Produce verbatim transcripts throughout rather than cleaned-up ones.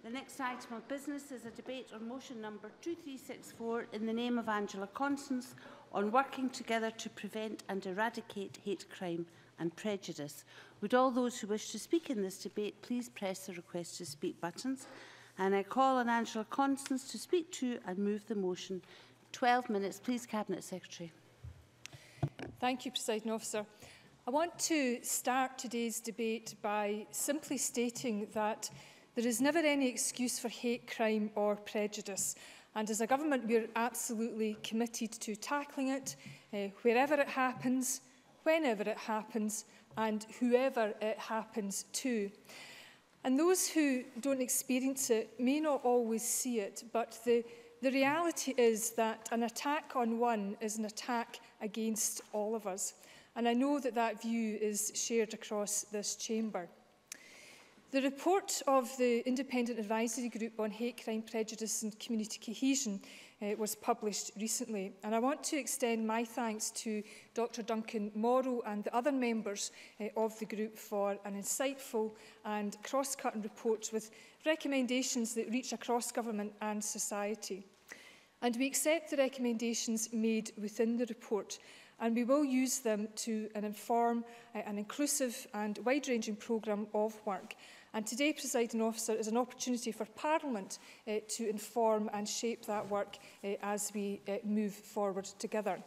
The next item of business is a debate on motion number two three six four in the name of Angela Constance on working together to prevent and eradicate hate crime and prejudice. Would all those who wish to speak in this debate please press the request to speak buttons. And I call on Angela Constance to speak to and move the motion. twelve minutes, please, Cabinet Secretary. Thank you, Presiding Officer. I want to start today's debate by simply stating that there is never any excuse for hate crime or prejudice. And as a government, we are absolutely committed to tackling it uh, wherever it happens, whenever it happens, and whoever it happens to. And those who don't experience it may not always see it, but the, the reality is that an attack on one is an attack against all of us. And I know that that view is shared across this chamber. The report of the Independent Advisory Group on Hate Crime, Prejudice and Community Cohesion uh, was published recently. And I want to extend my thanks to Doctor Duncan Morrow and the other members uh, of the group for an insightful and cross-cutting report with recommendations that reach across government and society. And we accept the recommendations made within the report, and we will use them to uh, inform uh, an inclusive and wide-ranging programme of work. And today, Presiding Officer, is an opportunity for Parliament uh, to inform and shape that work uh, as we uh, move forward together.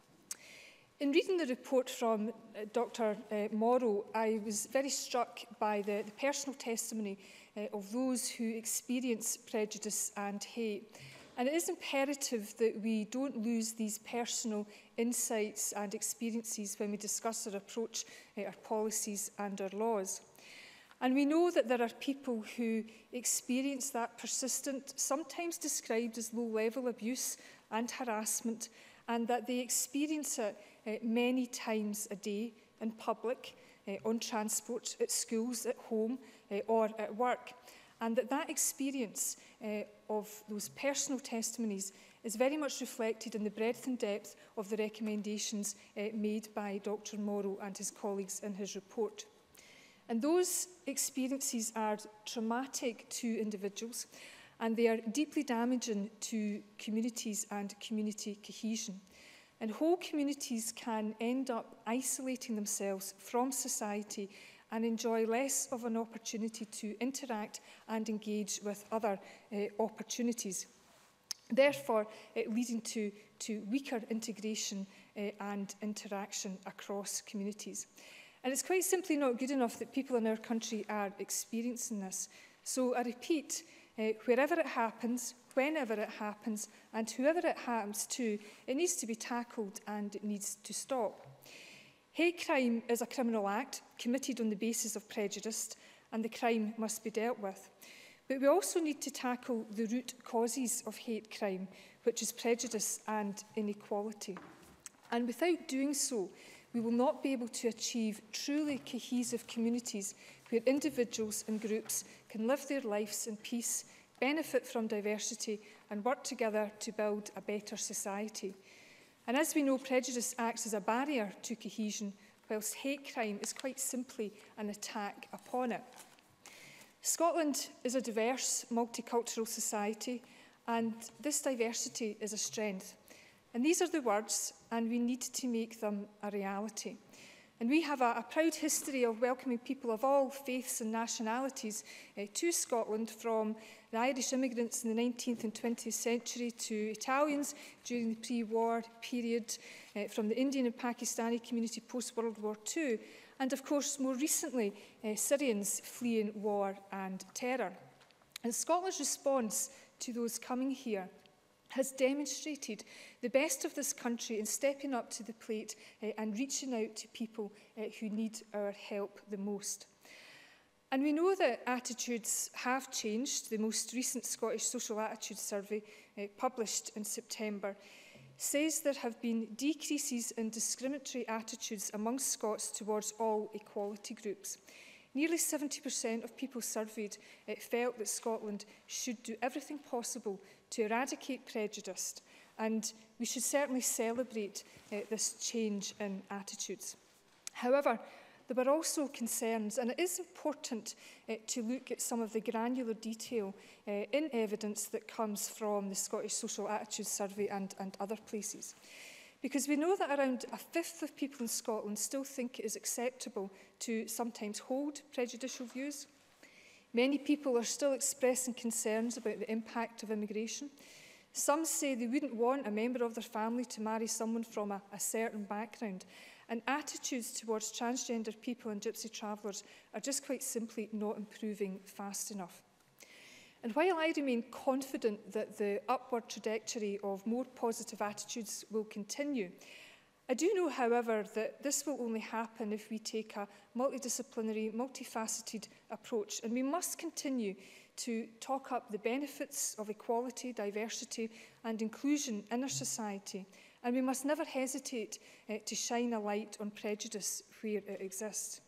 In reading the report from uh, Doctor Uh, Morrow, I was very struck by the, the personal testimony uh, of those who experience prejudice and hate. And it is imperative that we don't lose these personal insights and experiences when we discuss our approach, uh, our policies and our laws. And we know that there are people who experience that persistent, sometimes described as low-level abuse and harassment, and that they experience it uh, many times a day in public, uh, on transport, at schools, at home, uh, or at work. And that that experience uh, of those personal testimonies is very much reflected in the breadth and depth of the recommendations uh, made by Doctor Morrow and his colleagues in his report. And those experiences are traumatic to individuals, and they are deeply damaging to communities and community cohesion. And whole communities can end up isolating themselves from society and enjoy less of an opportunity to interact and engage with other uh, opportunities, therefore uh, leading to, to weaker integration uh, and interaction across communities. And it's quite simply not good enough that people in our country are experiencing this. So I repeat, uh, wherever it happens, whenever it happens, and whoever it happens to, it needs to be tackled and it needs to stop. Hate crime is a criminal act committed on the basis of prejudice, and the crime must be dealt with. But we also need to tackle the root causes of hate crime, which is prejudice and inequality. And without doing so, we will not be able to achieve truly cohesive communities where individuals and groups can live their lives in peace, benefit from diversity, and work together to build a better society. And as we know, prejudice acts as a barrier to cohesion, whilst hate crime is quite simply an attack upon it. Scotland is a diverse, multicultural society, and this diversity is a strength. And these are the words, and we need to make them a reality. And we have a, a proud history of welcoming people of all faiths and nationalities uh, to Scotland, from the Irish immigrants in the nineteenth and twentieth century to Italians during the pre-war period, uh, from the Indian and Pakistani community post-World War Two, and of course more recently uh, Syrians fleeing war and terror. And Scotland's response to those coming here has demonstrated the best of this country in stepping up to the plate uh, and reaching out to people uh, who need our help the most. And we know that attitudes have changed. The most recent Scottish Social Attitudes Survey, uh, published in September, says there have been decreases in discriminatory attitudes amongst Scots towards all equality groups. Nearly seventy percent of people surveyed uh, felt that Scotland should do everything possible to eradicate prejudice, and we should certainly celebrate uh, this change in attitudes. However, there were also concerns, and it is important uh, to look at some of the granular detail uh, in evidence that comes from the Scottish Social Attitudes Survey and, and other places. Because we know that around a fifth of people in Scotland still think it is acceptable to sometimes hold prejudicial views. Many people are still expressing concerns about the impact of immigration. Some say they wouldn't want a member of their family to marry someone from a, a certain background. And attitudes towards transgender people and gypsy travellers are just quite simply not improving fast enough. And while I remain confident that the upward trajectory of more positive attitudes will continue, I do know, however, that this will only happen if we take a multidisciplinary, multifaceted approach, and we must continue to talk up the benefits of equality, diversity and inclusion in our society, and we must never hesitate uh, to shine a light on prejudice where it exists.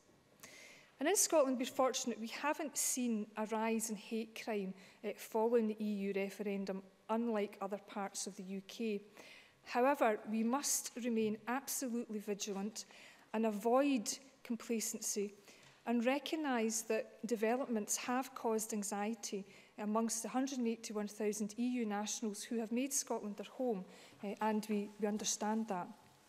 And in Scotland, we're fortunate we haven't seen a rise in hate crime uh, following the E U referendum, unlike other parts of the U K. However, we must remain absolutely vigilant and avoid complacency and recognise that developments have caused anxiety amongst the one hundred eighty-one thousand E U nationals who have made Scotland their home, uh, and we, we understand that.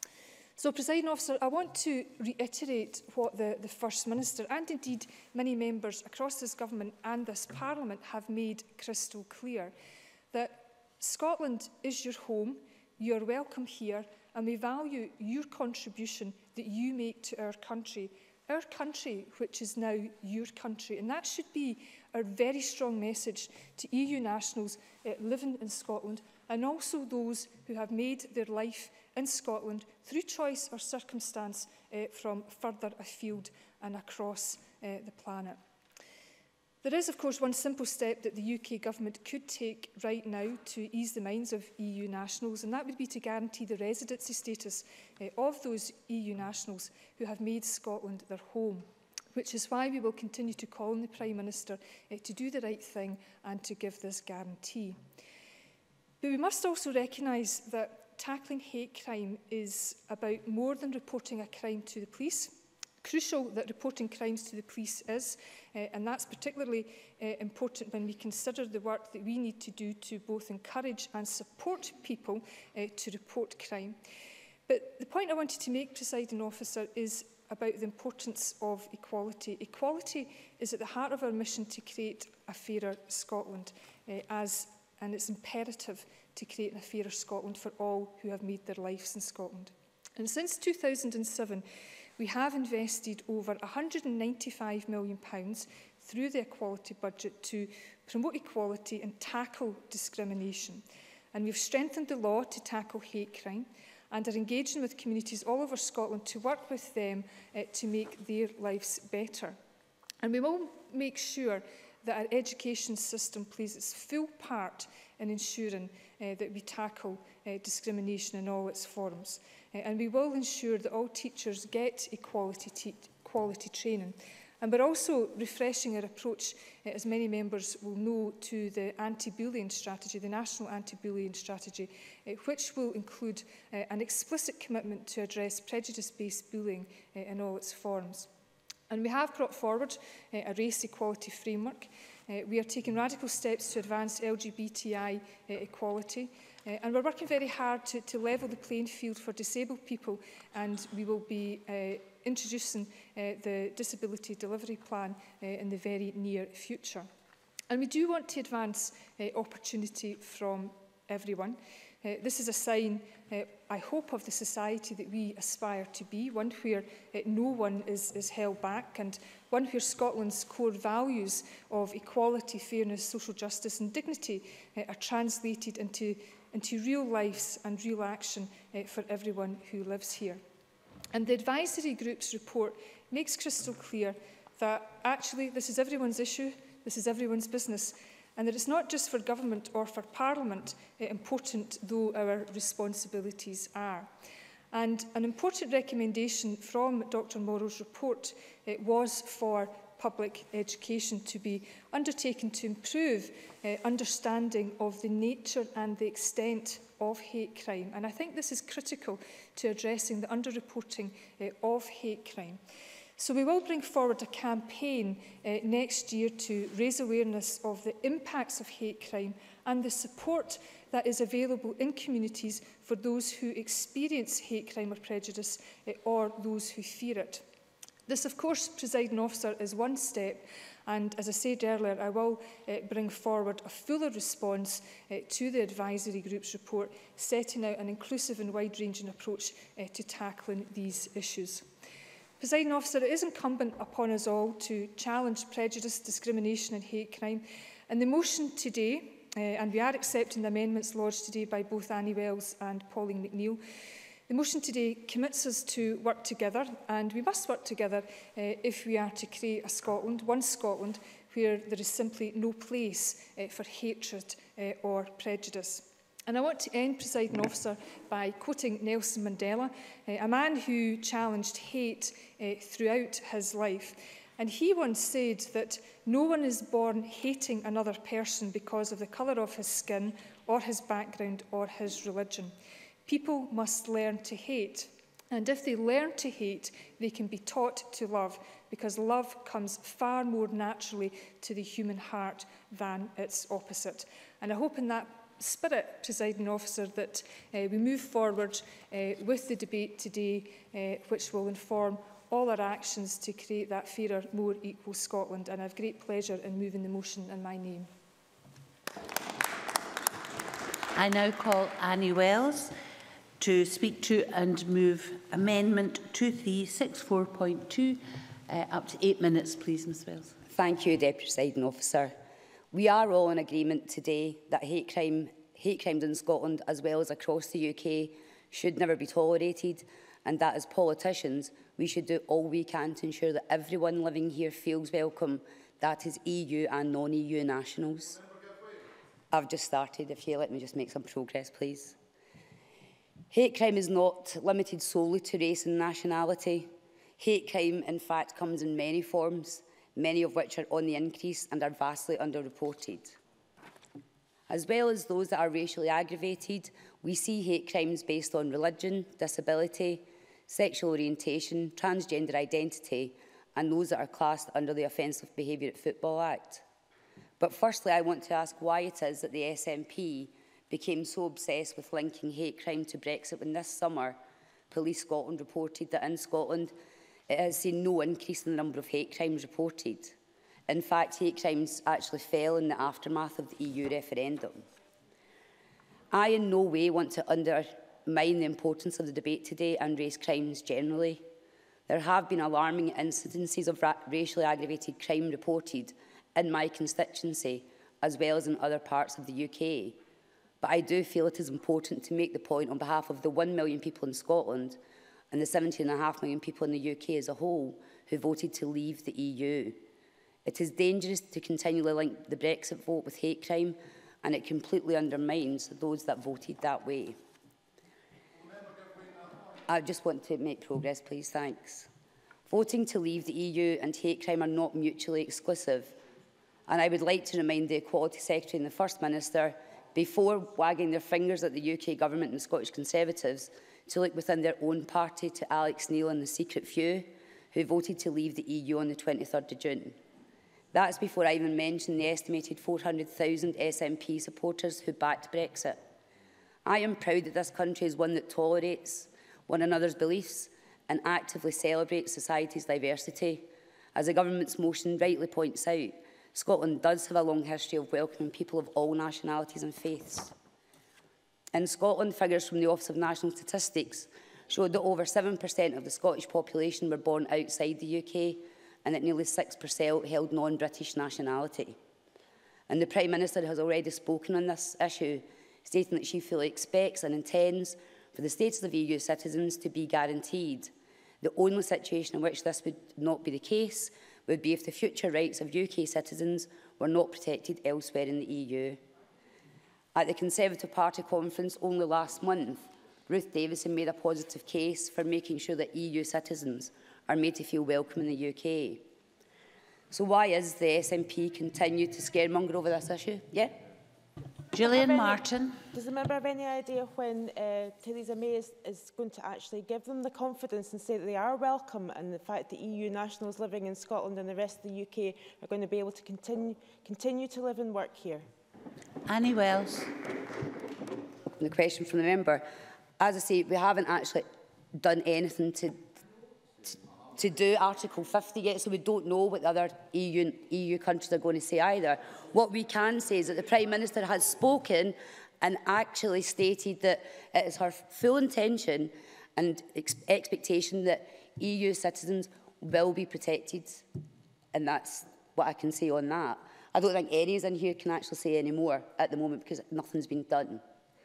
So, Presiding Officer, I want to reiterate what the, the First Minister and indeed many members across this government and this Parliament have made crystal clear, that Scotland is your home, you are welcome here, and we value your contribution that you make to our country. Our country, which is now your country. And that should be our very strong message to E U nationals uh, living in Scotland, and also those who have made their life in Scotland through choice or circumstance uh, from further afield and across uh, the planet. There is, of course, one simple step that the U K government could take right now to ease the minds of E U nationals, and that would be to guarantee the residency status uh, of those E U nationals who have made Scotland their home, which is why we will continue to call on the Prime Minister uh, to do the right thing and to give this guarantee. But we must also recognise that tackling hate crime is about more than reporting a crime to the police. Crucial that reporting crimes to the police is, uh, and that's particularly uh, important when we consider the work that we need to do to both encourage and support people uh, to report crime. But the point I wanted to make, Presiding Officer, is about the importance of equality. Equality is at the heart of our mission to create a fairer Scotland, uh, as, and it's imperative to create a fairer Scotland for all who have made their lives in Scotland. And since two thousand seven, we have invested over one hundred ninety-five million pounds through the equality budget to promote equality and tackle discrimination. And we've strengthened the law to tackle hate crime and are engaging with communities all over Scotland to work with them uh, to make their lives better. And we will make sure that our education system plays its full part in ensuring uh, that we tackle uh, discrimination in all its forms. Uh, and we will ensure that all teachers get equality, te quality training. And we're also refreshing our approach, uh, as many members will know, to the anti-bullying strategy, the National Anti-Bullying Strategy, uh, which will include uh, an explicit commitment to address prejudice-based bullying uh, in all its forms. And we have brought forward uh, a race equality framework. Uh, we are taking radical steps to advance L G B T I uh, equality. Uh, and we're working very hard to, to level the playing field for disabled people, and we will be uh, introducing uh, the Disability Delivery Plan uh, in the very near future. And we do want to advance uh, opportunity from everyone. Uh, this is a sign, uh, I hope, of the society that we aspire to be, one where uh, no one is, is held back, and one where Scotland's core values of equality, fairness, social justice and dignity uh, are translated into, into real lives and real action uh, for everyone who lives here. And the advisory group's report makes crystal clear that actually this is everyone's issue, this is everyone's business, and that it's not just for government or for Parliament, uh, important though our responsibilities are. And an important recommendation from Doctor Morrow's report uh, was for public education to be undertaken to improve uh, understanding of the nature and the extent of hate crime. And I think this is critical to addressing the underreporting uh, of hate crime. So we will bring forward a campaign uh, next year to raise awareness of the impacts of hate crime and the support that is available in communities for those who experience hate crime or prejudice uh, or those who fear it. This, of course, Presiding Officer, is one step, and as I said earlier, I will uh, bring forward a fuller response uh, to the advisory group's report, setting out an inclusive and wide-ranging approach uh, to tackling these issues. Presiding Officer, it is incumbent upon us all to challenge prejudice, discrimination and hate crime. And the motion today, uh, and we are accepting the amendments lodged today by both Annie Wells and Pauline McNeill, the motion today commits us to work together, and we must work together uh, if we are to create a Scotland, one Scotland, where there is simply no place uh, for hatred uh, or prejudice. And I want to end, Presiding Officer, by quoting Nelson Mandela, uh, a man who challenged hate uh, throughout his life. And he once said that no one is born hating another person because of the colour of his skin or his background or his religion. People must learn to hate. And if they learn to hate, they can be taught to love, because love comes far more naturally to the human heart than its opposite. And I hope in that spirit, Presiding Officer, that uh, we move forward uh, with the debate today, uh, which will inform all our actions to create that fairer, more equal Scotland. And I have great pleasure in moving the motion in my name. I now call Annie Wells to speak to and move Amendment two three six four point two. Uh, up to eight minutes, please, Miz Wells. Thank you, Deputy Presiding Officer. We are all in agreement today that hate crime, hate crimes in Scotland, as well as across the U K, should never be tolerated, and that as politicians, we should do all we can to ensure that everyone living here feels welcome, that is E U and non-E U nationals. I've just started. If you let me just make some progress, please. Hate crime is not limited solely to race and nationality. Hate crime, in fact, comes in many forms, many of which are on the increase and are vastly underreported. As well as those that are racially aggravated, we see hate crimes based on religion, disability, sexual orientation, transgender identity, and those that are classed under the Offensive Behaviour at Football Act. But firstly, I want to ask why it is that the S N P became so obsessed with linking hate crime to Brexit when this summer Police Scotland reported that in Scotland it has seen no increase in the number of hate crimes reported. In fact, hate crimes actually fell in the aftermath of the E U referendum. I in no way want to undermine the importance of the debate today and race crimes generally. There have been alarming incidences of ra racially aggravated crime reported in my constituency, as well as in other parts of the U K. But I do feel it is important to make the point on behalf of the one million people in Scotland and the seventeen and a half million people in the U K as a whole who voted to leave the E U. It is dangerous to continually link the Brexit vote with hate crime, and it completely undermines those that voted that way. I just want to make progress, please. Thanks. Voting to leave the E U and hate crime are not mutually exclusive. And I would like to remind the Equality Secretary and the First Minister, before wagging their fingers at the U K Government and the Scottish Conservatives, to look within their own party to Alex Neil and the Secret Few, who voted to leave the E U on the twenty-third of June. That's before I even mention the estimated four hundred thousand S N P supporters who backed Brexit. I am proud that this country is one that tolerates one another's beliefs and actively celebrates society's diversity. As the Government's motion rightly points out, Scotland does have a long history of welcoming people of all nationalities and faiths. In Scotland, figures from the Office of National Statistics showed that over seven percent of the Scottish population were born outside the U K and that nearly six percent held non-British nationality. And the Prime Minister has already spoken on this issue, stating that she fully expects and intends for the status of E U citizens to be guaranteed. The only situation in which this would not be the case would be if the future rights of U K citizens were not protected elsewhere in the E U. At the Conservative Party conference only last month, Ruth Davison made a positive case for making sure that E U citizens are made to feel welcome in the U K. So why is the S N P continue to scaremonger over this issue? Yeah? Gillian any, Martin. Does the member have any idea when uh, Theresa May is, is going to actually give them the confidence and say that they are welcome, and the fact that E U nationals living in Scotland and the rest of the U K are going to be able to continue, continue to live and work here? Annie Wells. The question from the member. As I say, we haven't actually done anything to, to, to do Article fifty yet, so we don't know what the other E U, E U countries are going to say either. What we can say is that the Prime Minister has spoken and actually stated that it is her full intention and ex expectation that E U citizens will be protected. And that's what I can say on that. I don't think any of us in here can actually say any more at the moment because nothing's been done.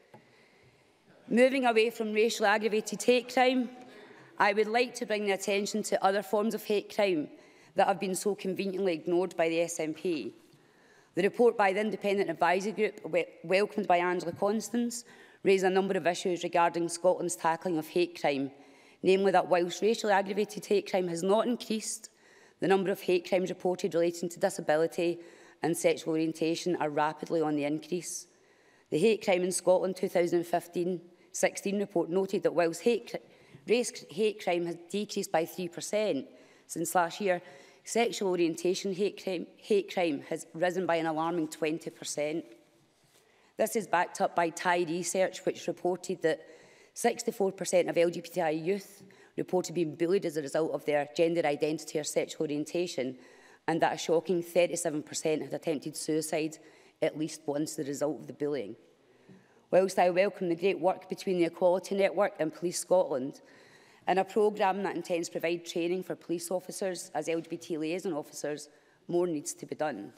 Moving away from racial aggravated hate crime, I would like to bring the attention to other forms of hate crime that have been so conveniently ignored by the S N P. The report by the Independent Advisory Group, welcomed by Angela Constance, raised a number of issues regarding Scotland's tackling of hate crime, namely that whilst racially aggravated hate crime has not increased, the number of hate crimes reported relating to disability and sexual orientation are rapidly on the increase. The Hate Crime in Scotland two thousand fifteen sixteen report noted that whilst hate, race hate crime has decreased by three percent since last year, sexual orientation hate crime, hate crime has risen by an alarming twenty percent. This is backed up by T I research, which reported that sixty-four percent of L G B T I youth reported being bullied as a result of their gender identity or sexual orientation, and that a shocking thirty-seven percent had attempted suicide at least once as a result of the bullying. Whilst I welcome the great work between the Equality Network and Police Scotland, and a programme that intends to provide training for police officers as L G B T liaison officers, more needs to be done.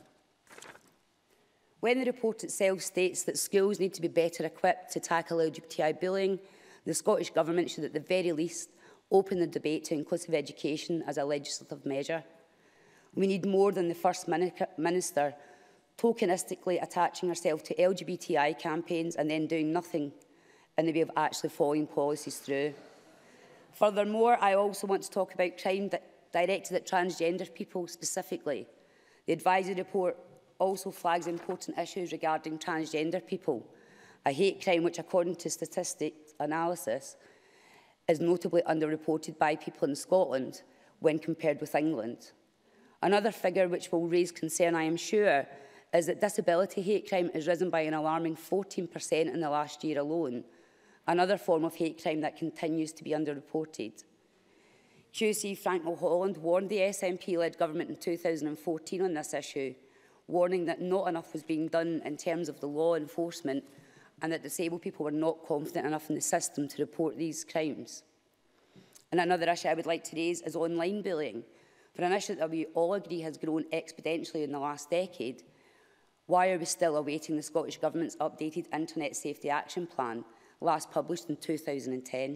When the report itself states that schools need to be better equipped to tackle L G B T I bullying, the Scottish Government should at the very least open the debate to inclusive education as a legislative measure. We need more than the First Minister tokenistically attaching herself to L G B T I campaigns and then doing nothing in the way of actually following policies through. Furthermore, I also want to talk about crime di directed at transgender people specifically. The advisory report also flags important issues regarding transgender people, a hate crime which, according to statistics analysis, is notably underreported by people in Scotland when compared with England. Another figure which will raise concern, I am sure, is that disability hate crime has risen by an alarming fourteen percent in the last year alone, another form of hate crime that continues to be underreported. Q C Frank Mulholland warned the S N P-led government in two thousand fourteen on this issue, warning that not enough was being done in terms of the law enforcement and that disabled people were not confident enough in the system to report these crimes. And another issue I would like to raise is online bullying. For an issue that we all agree has grown exponentially in the last decade, why are we still awaiting the Scottish Government's updated Internet Safety Action Plan, last published in two thousand ten?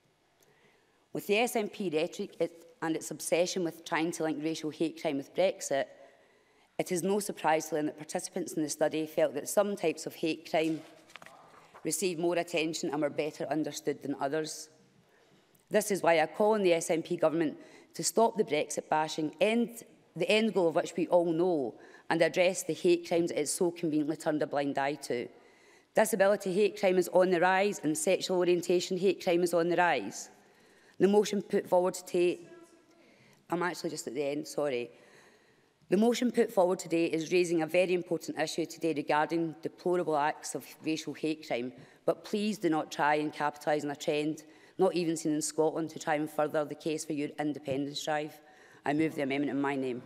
With the S N P rhetoric and its obsession with trying to link racial hate crime with Brexit, it is no surprise to learn that participants in the study felt that some types of hate crime received more attention and were better understood than others. This is why I call on the S N P government to stop the Brexit bashing, end the end goal of which we all know, and address the hate crimes it so conveniently turned a blind eye to. Disability hate crime is on the rise and sexual orientation hate crime is on the rise. The motion put forward today, I'm actually just at the end, sorry. The motion put forward today is raising a very important issue today regarding deplorable acts of racial hate crime, but please do not try and capitalise on a trend, not even seen in Scotland, to try and further the case for your independence drive. I move the amendment in my name.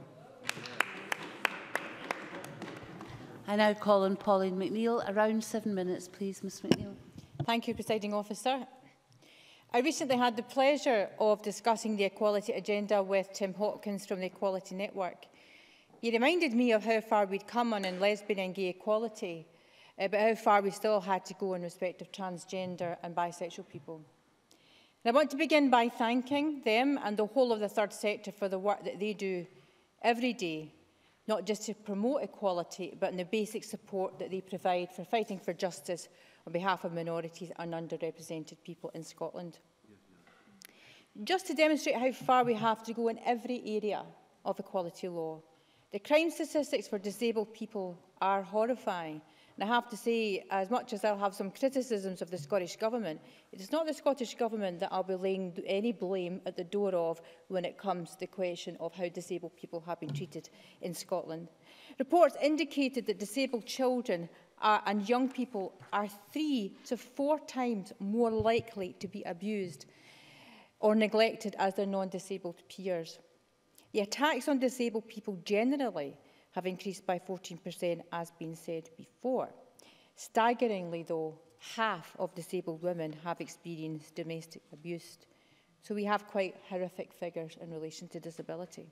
I now call on Pauline McNeill. Around seven minutes, please, Miz McNeill. Thank you, Presiding Officer. I recently had the pleasure of discussing the equality agenda with Tim Hopkins from the Equality Network. He reminded me of how far we'd come on in lesbian and gay equality, uh, but how far we still had to go in respect of transgender and bisexual people. And I want to begin by thanking them and the whole of the third sector for the work that they do every day, not just to promote equality, but in the basic support that they provide for fighting for justice on behalf of minorities and underrepresented people in Scotland. Just to demonstrate how far we have to go in every area of equality law, the crime statistics for disabled people are horrifying, And I have to say, as much as I'll have some criticisms of the Scottish Government, it is not the Scottish Government that I'll be laying any blame at the door of when it comes to the question of how disabled people have been treated in Scotland. Reports indicated that disabled children are, and young people are three to four times more likely to be abused or neglected as their non-disabled peers. The attacks on disabled people generally have increased by fourteen percent, as been said before. Staggeringly, though, half of disabled women have experienced domestic abuse. So we have quite horrific figures in relation to disability.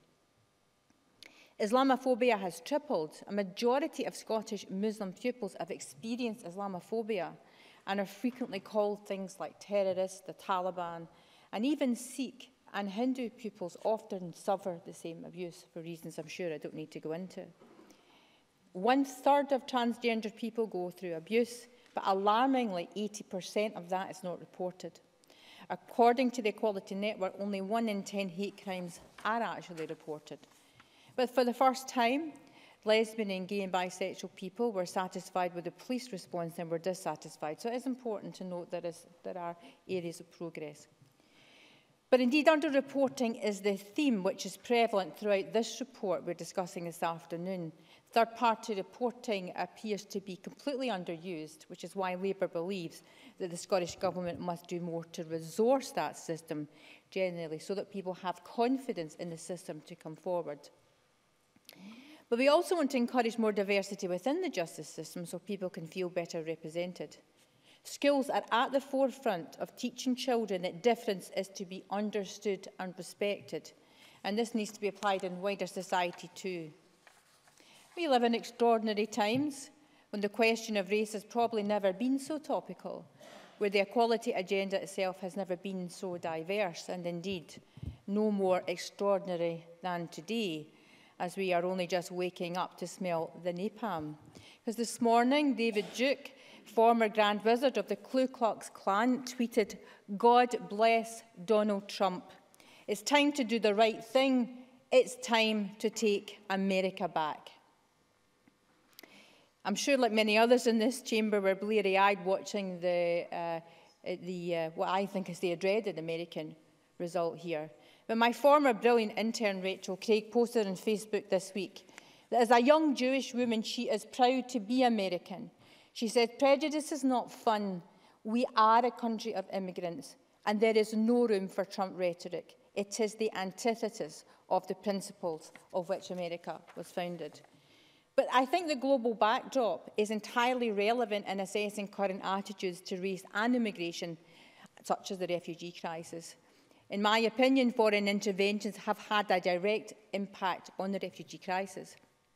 Islamophobia has tripled. A majority of Scottish Muslim pupils have experienced Islamophobia and are frequently called things like terrorists, the Taliban, and even Sikh and Hindu pupils often suffer the same abuse for reasons I'm sure I don't need to go into. One third of transgender people go through abuse, but alarmingly eighty percent of that is not reported. According to the Equality Network, only one in ten hate crimes are actually reported. But for the first time, lesbian and gay and bisexual people were satisfied with the police response and were dissatisfied. So it is important to note that there, is, there are areas of progress. But indeed, underreporting is the theme which is prevalent throughout this report we're discussing this afternoon. Third-party reporting appears to be completely underused, which is why Labour believes that the Scottish Government must do more to resource that system generally, so that people have confidence in the system to come forward. But we also want to encourage more diversity within the justice system so people can feel better represented. Schools are at the forefront of teaching children that difference is to be understood and respected, and this needs to be applied in wider society too. We live in extraordinary times when the question of race has probably never been so topical, where the equality agenda itself has never been so diverse, and indeed no more extraordinary than today, as we are only just waking up to smell the napalm. Because this morning, David Duke, former Grand Wizard of the Ku Klux Klan, tweeted, "God bless Donald Trump. It's time to do the right thing. It's time to take America back." I'm sure, like many others in this chamber, we're bleary-eyed watching the, uh, the uh, what I think is the dreaded American result here. But my former brilliant intern, Rachel Craig, posted on Facebook this week that as a young Jewish woman, she is proud to be American. She said, "Prejudice is not fun. We are a country of immigrants, and there is no room for Trump rhetoric. It is the antithesis of the principles of which America was founded." But I think the global backdrop is entirely relevant in assessing current attitudes to race and immigration, such as the refugee crisis. In my opinion, foreign interventions have had a direct impact on the refugee crisis.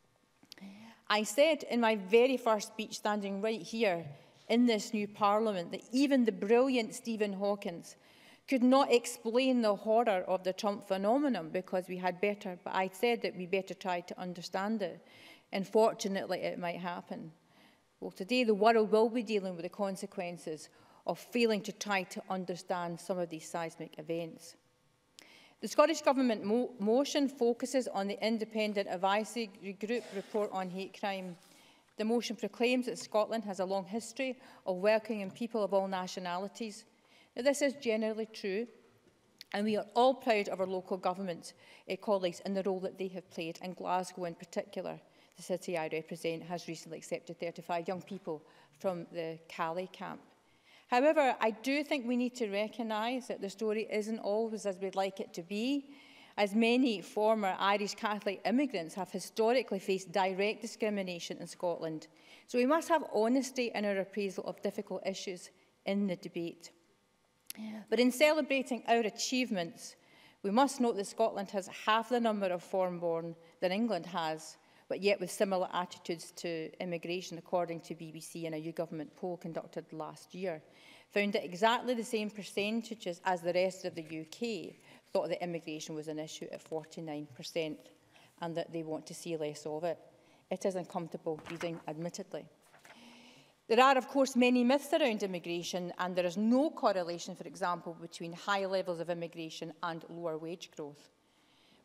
I said in my very first speech, standing right here in this new Parliament, that even the brilliant Stephen Hawkins could not explain the horror of the Trump phenomenon because we had better, but I said that we better try to understand it. And fortunately, it might happen. Well, today the world will be dealing with the consequences of failing to try to understand some of these seismic events. The Scottish Government mo motion focuses on the Independent Advisory Group report on hate crime. The motion proclaims that Scotland has a long history of welcoming people of all nationalities. Now, this is generally true, and we are all proud of our local government uh, colleagues and the role that they have played, and Glasgow in particular. The city I represent has recently accepted thirty-five young people from the Calais camp. However, I do think we need to recognise that the story isn't always as we'd like it to be, as many former Irish Catholic immigrants have historically faced direct discrimination in Scotland. So we must have honesty in our appraisal of difficult issues in the debate. But in celebrating our achievements, we must note that Scotland has half the number of foreign-born than England has, but yet with similar attitudes to immigration, according to B B C and a U government poll conducted last year, found that exactly the same percentages as the rest of the U K thought that immigration was an issue at forty-nine percent, and that they want to see less of it. It is uncomfortable reading, admittedly. There are, of course, many myths around immigration, and there is no correlation, for example, between high levels of immigration and lower wage growth.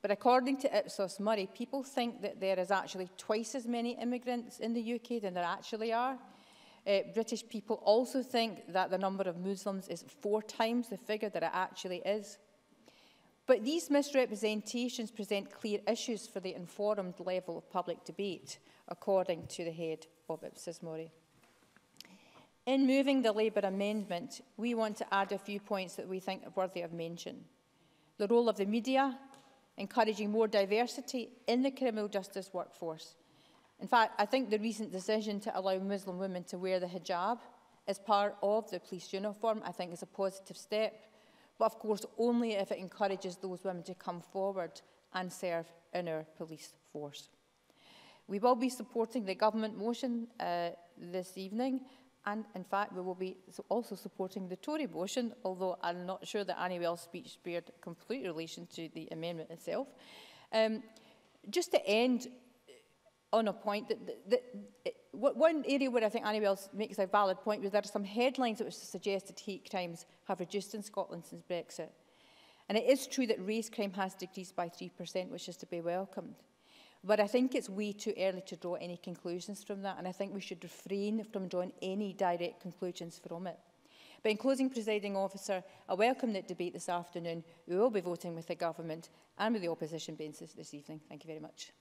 But according to Ipsos Murray, people think that there is actually twice as many immigrants in the U K than there actually are. Uh, British people also think that the number of Muslims is four times the figure that it actually is. But these misrepresentations present clear issues for the informed level of public debate, according to the head of Ipsos Mori. In moving the Labour amendment, we want to add a few points that we think are worthy of mention. The role of the media, encouraging more diversity in the criminal justice workforce. In fact, I think the recent decision to allow Muslim women to wear the hijab as part of the police uniform, I think is a positive step, but of course only if it encourages those women to come forward and serve in our police force. We will be supporting the government motion uh, this evening, and in fact we will be also supporting the Tory motion, although I'm not sure that Annie Well's speech bared complete relation to the amendment itself. Um, just to end on a point, that, that, that one area where I think Annie Wells makes a valid point was there are some headlines that suggested hate crimes have reduced in Scotland since Brexit. And it is true that race crime has decreased by three percent, which is to be welcomed. But I think it's way too early to draw any conclusions from that, and I think we should refrain from drawing any direct conclusions from it. But in closing, Presiding Officer, I welcome the debate this afternoon. We will be voting with the Government and with the opposition benches this evening. Thank you very much.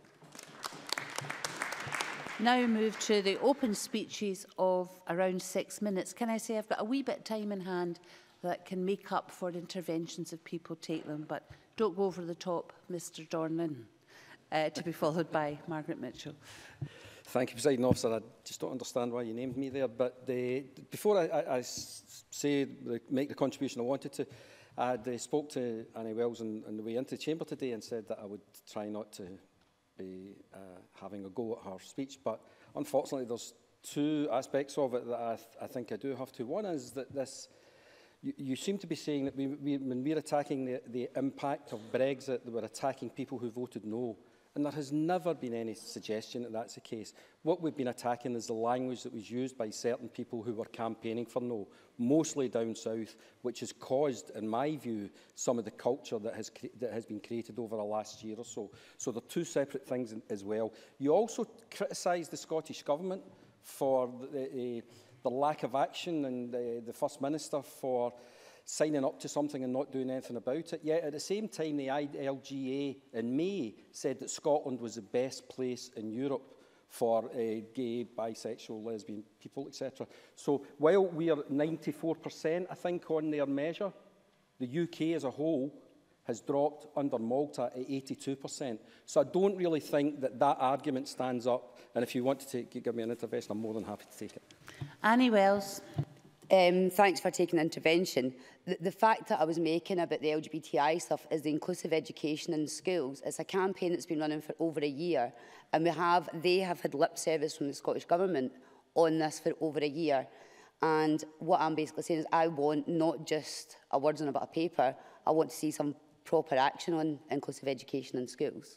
Now move to the open speeches of around six minutes. Can I say I've got a wee bit of time in hand that can make up for interventions if people take them, but don't go over the top, Mr Dornan, uh, to be followed by Margaret Mitchell. Thank you, Presiding Officer. I just don't understand why you named me there, but the, before I, I, I say, make the contribution I wanted to, I uh, spoke to Annie Wells on, on the way into the chamber today and said that I would try not to be uh, having a go at her speech, but unfortunately there's two aspects of it that I, th I think I do have to. One is that this, you, you seem to be saying that we, we, when we're attacking the, the impact of Brexit, that we're attacking people who voted no. And there has never been any suggestion that that's the case. What we've been attacking is the language that was used by certain people who were campaigning for no, mostly down south, which has caused, in my view, some of the culture that has, that has been created over the last year or so. So they're two separate things as well. You also criticise the Scottish Government for the, the, the lack of action and the, the First Minister for signing up to something and not doing anything about it. Yet at the same time, the I L G A in May said that Scotland was the best place in Europe for uh, gay, bisexual, lesbian people, et cetera. So while we are ninety-four percent, I think, on their measure, the U K as a whole has dropped under Malta at eighty-two percent. So I don't really think that that argument stands up. And if you want to take, give me an intervention, I'm more than happy to take it. Annie Wells. Um, thanks for taking the intervention. The, the fact that I was making about the L G B T I stuff is the inclusive education in schools. It's a campaign that's been running for over a year, and we have, they have had lip service from the Scottish Government on this for over a year. And what I'm basically saying is I want not just a words on a bit of paper, I want to see some proper action on inclusive education in schools.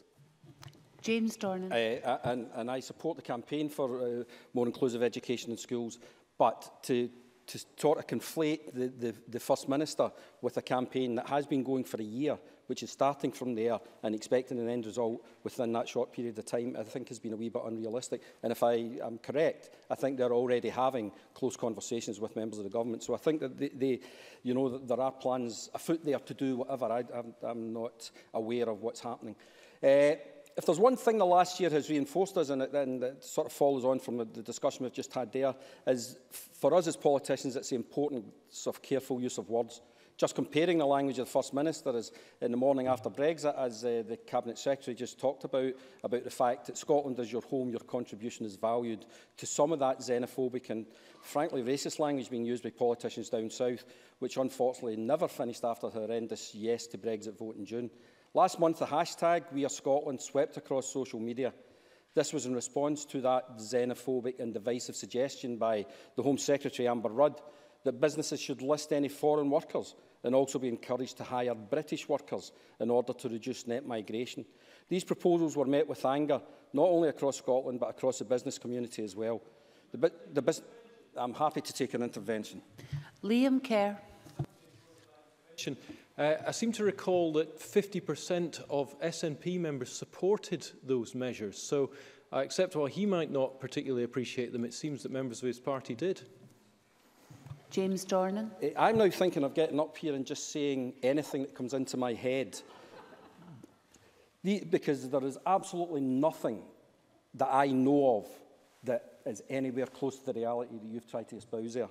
James Dornan. Uh, and, and I support the campaign for uh, more inclusive education in schools, but to to sort of conflate the, the, the First Minister with a campaign that has been going for a year, which is starting from there and expecting an end result within that short period of time, I think has been a wee bit unrealistic. And if I am correct, I think they're already having close conversations with members of the government. So I think that they, they you know, that there are plans afoot there to do whatever. I, I'm, I'm not aware of what's happening. Uh, If there's one thing the last year has reinforced us, and it, and it sort of follows on from the, the discussion we've just had there, is for us as politicians, it's the importance of careful use of words. Just comparing the language of the First Minister as in the morning after Brexit, as uh, the Cabinet Secretary just talked about, about the fact that Scotland is your home, your contribution is valued, to some of that xenophobic and frankly racist language being used by politicians down south, which unfortunately never finished after the horrendous yes to Brexit vote in June. Last month, the hashtag We Are Scotland swept across social media. This was in response to that xenophobic and divisive suggestion by the Home Secretary, Amber Rudd, that businesses should list any foreign workers and also be encouraged to hire British workers in order to reduce net migration. These proposals were met with anger, not only across Scotland, but across the business community as well. The, the bus I'm happy to take an intervention. Liam Kerr. Uh, I seem to recall that fifty percent of S N P members supported those measures. So I accept while he might not particularly appreciate them, it seems that members of his party did. James Dornan. I'm now thinking of getting up here and just saying anything that comes into my head. The, because there is absolutely nothing that I know of that is anywhere close to the reality that you've tried to espouse there.